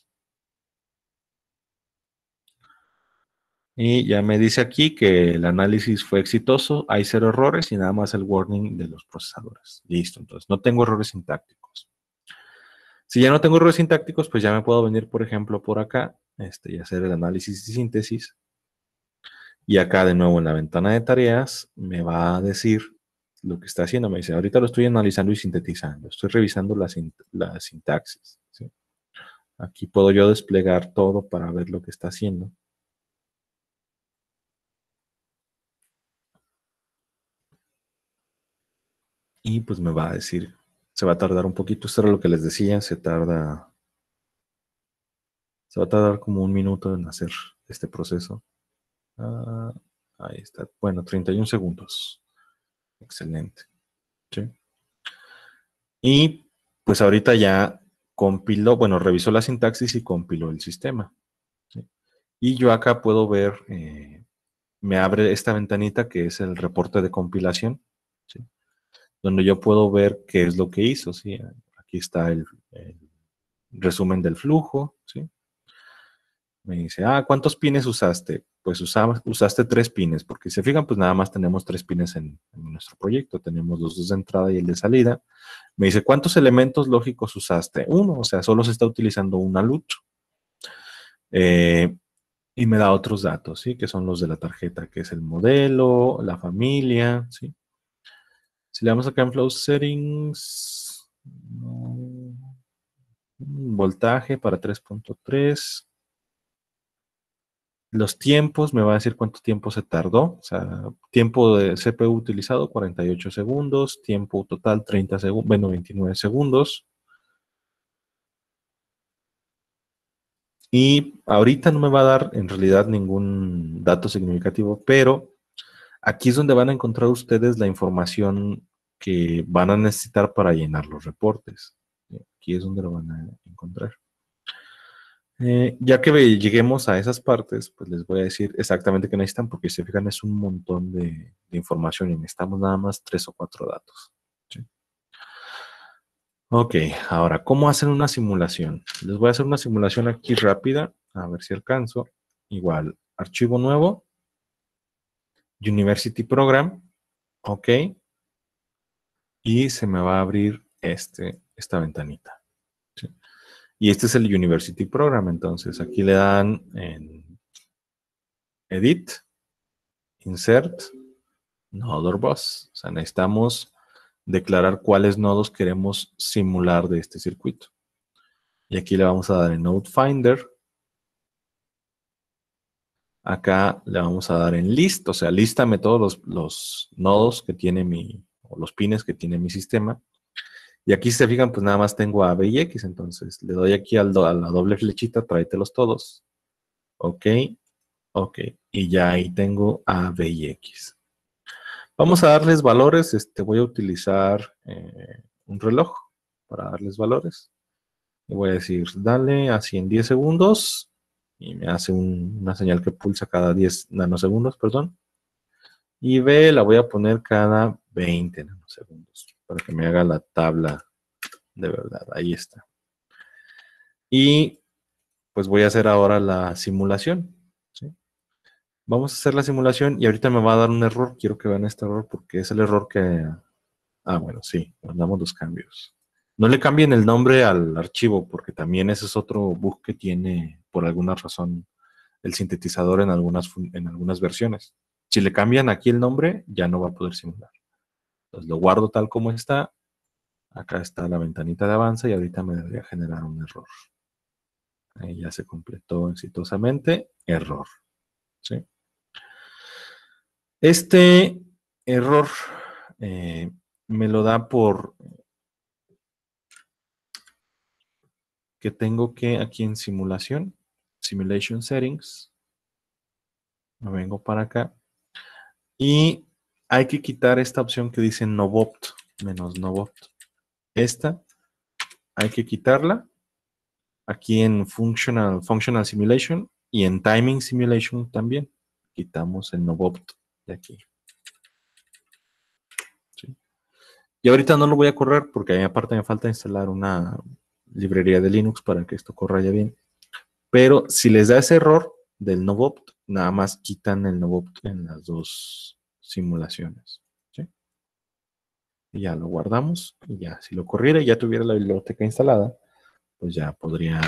Y ya me dice aquí que el análisis fue exitoso, hay cero errores y nada más el warning de los procesadores. Listo, entonces no tengo errores sintácticos. Si ya no tengo errores sintácticos, pues ya me puedo venir, por ejemplo, por acá este, y hacer el análisis y síntesis. Y acá de nuevo en la ventana de tareas me va a decir lo que está haciendo. Me dice, ahorita lo estoy analizando y sintetizando. Estoy revisando la, sint la sintaxis. ¿Sí? Aquí puedo yo desplegar todo para ver lo que está haciendo. Y pues me va a decir, se va a tardar un poquito. Esto era lo que les decía, se tarda, se va a tardar como un minuto en hacer este proceso. Ah, ahí está, bueno, treinta y un segundos. Excelente. ¿Sí? Y pues ahorita ya compiló, bueno, revisó la sintaxis y compiló el sistema. ¿Sí? Y yo acá puedo ver eh, me abre esta ventanita que es el reporte de compilación, ¿sí? Donde yo puedo ver qué es lo que hizo, ¿sí? Aquí está el, el resumen del flujo, ¿sí? Me dice, ah, ¿cuántos pines usaste? Pues usaba, usaste tres pines, porque si se fijan, pues nada más tenemos tres pines en, en nuestro proyecto. Tenemos los dos de entrada y el de salida. Me dice, ¿cuántos elementos lógicos usaste? Uno, o sea, solo se está utilizando una L U T. Eh, y me da otros datos, ¿sí? Que son los de la tarjeta, que es el modelo, la familia, ¿sí? Si le damos acá en Flow Settings, no, voltaje para tres punto tres. Los tiempos, me va a decir cuánto tiempo se tardó. O sea, tiempo de C P U utilizado, cuarenta y ocho segundos. Tiempo total, treinta segundos, bueno, veintinueve segundos. Y ahorita no me va a dar en realidad ningún dato significativo, pero aquí es donde van a encontrar ustedes la información que van a necesitar para llenar los reportes. Aquí es donde lo van a encontrar. Eh, ya que ve- lleguemos a esas partes, pues les voy a decir exactamente qué necesitan, porque si se fijan es un montón de, de información y necesitamos nada más tres o cuatro datos. ¿Sí? Ok, ahora, ¿cómo hacer una simulación? Les voy a hacer una simulación aquí rápida, a ver si alcanzo. Igual, archivo nuevo, University Program, ok, y se me va a abrir este, esta ventanita. ¿Sí? Y este es el University Program, entonces aquí le dan en Edit, Insert, Node or Bus. O sea, necesitamos declarar cuáles nodos queremos simular de este circuito. Y aquí le vamos a dar en Node Finder. Acá le vamos a dar en List, o sea, lístame todos los, los nodos que tiene mi, o los pines que tiene mi sistema. Y aquí si se fijan, pues nada más tengo A, B y X, entonces le doy aquí al do, a la doble flechita, tráetelos todos. Ok, ok, y ya ahí tengo A, B y X. Vamos a darles valores, este, voy a utilizar eh, un reloj para darles valores. Y voy a decir, dale así en diez segundos, y me hace un, una señal que pulsa cada diez nanosegundos, perdón. Y B la voy a poner cada veinte nanosegundos, para que me haga la tabla de verdad, ahí está. Y pues voy a hacer ahora la simulación, ¿sí? Vamos a hacer la simulación y ahorita me va a dar un error. Quiero que vean este error porque es el error que... Ah, bueno, sí, mandamos los cambios. No le cambien el nombre al archivo porque también ese es otro bug que tiene por alguna razón el sintetizador en algunas, en algunas versiones. Si le cambian aquí el nombre, ya no va a poder simular. Entonces lo guardo tal como está. Acá está la ventanita de avance y ahorita me debería generar un error. Ahí ya se completó exitosamente. Error. ¿Sí? Este error eh, me lo da por que tengo que aquí en simulación, Simulation Settings, me vengo para acá y hay que quitar esta opción que dice novopt, menos novopt. Esta hay que quitarla aquí en Functional, Functional Simulation y en Timing Simulation también. Quitamos el novopt de aquí. ¿Sí? Y ahorita no lo voy a correr porque a mí aparte me falta instalar una librería de Linux para que esto corra ya bien. Pero si les da ese error del novopt, nada más quitan el novopt en las dos simulaciones. ¿Sí? Y ya lo guardamos. Y ya, si lo corriera y ya tuviera la biblioteca instalada, pues ya podría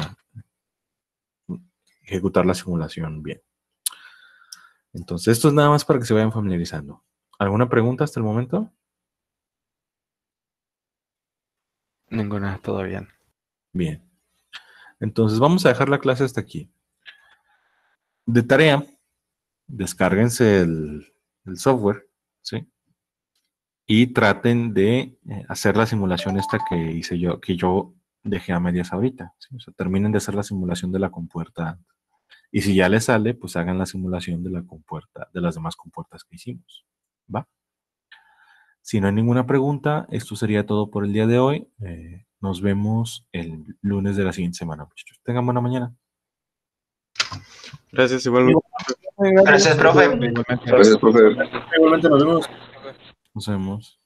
ejecutar la simulación bien. Entonces, esto es nada más para que se vayan familiarizando. ¿Alguna pregunta hasta el momento? Ninguna, todo bien. Bien. Entonces, vamos a dejar la clase hasta aquí. De tarea, descárguense el, el software, ¿sí? Y traten de eh, hacer la simulación esta que hice yo, que yo dejé a medias ahorita, ¿sí? O sea, terminen de hacer la simulación de la compuerta. Y si ya les sale, pues hagan la simulación de la compuerta, de las demás compuertas que hicimos. ¿Va? Si no hay ninguna pregunta, esto sería todo por el día de hoy. Eh, nos vemos el lunes de la siguiente semana, muchachos. Tengan buena mañana. Gracias, igualmente. Gracias, profe. Gracias, profe. Igualmente nos vemos. Nos vemos.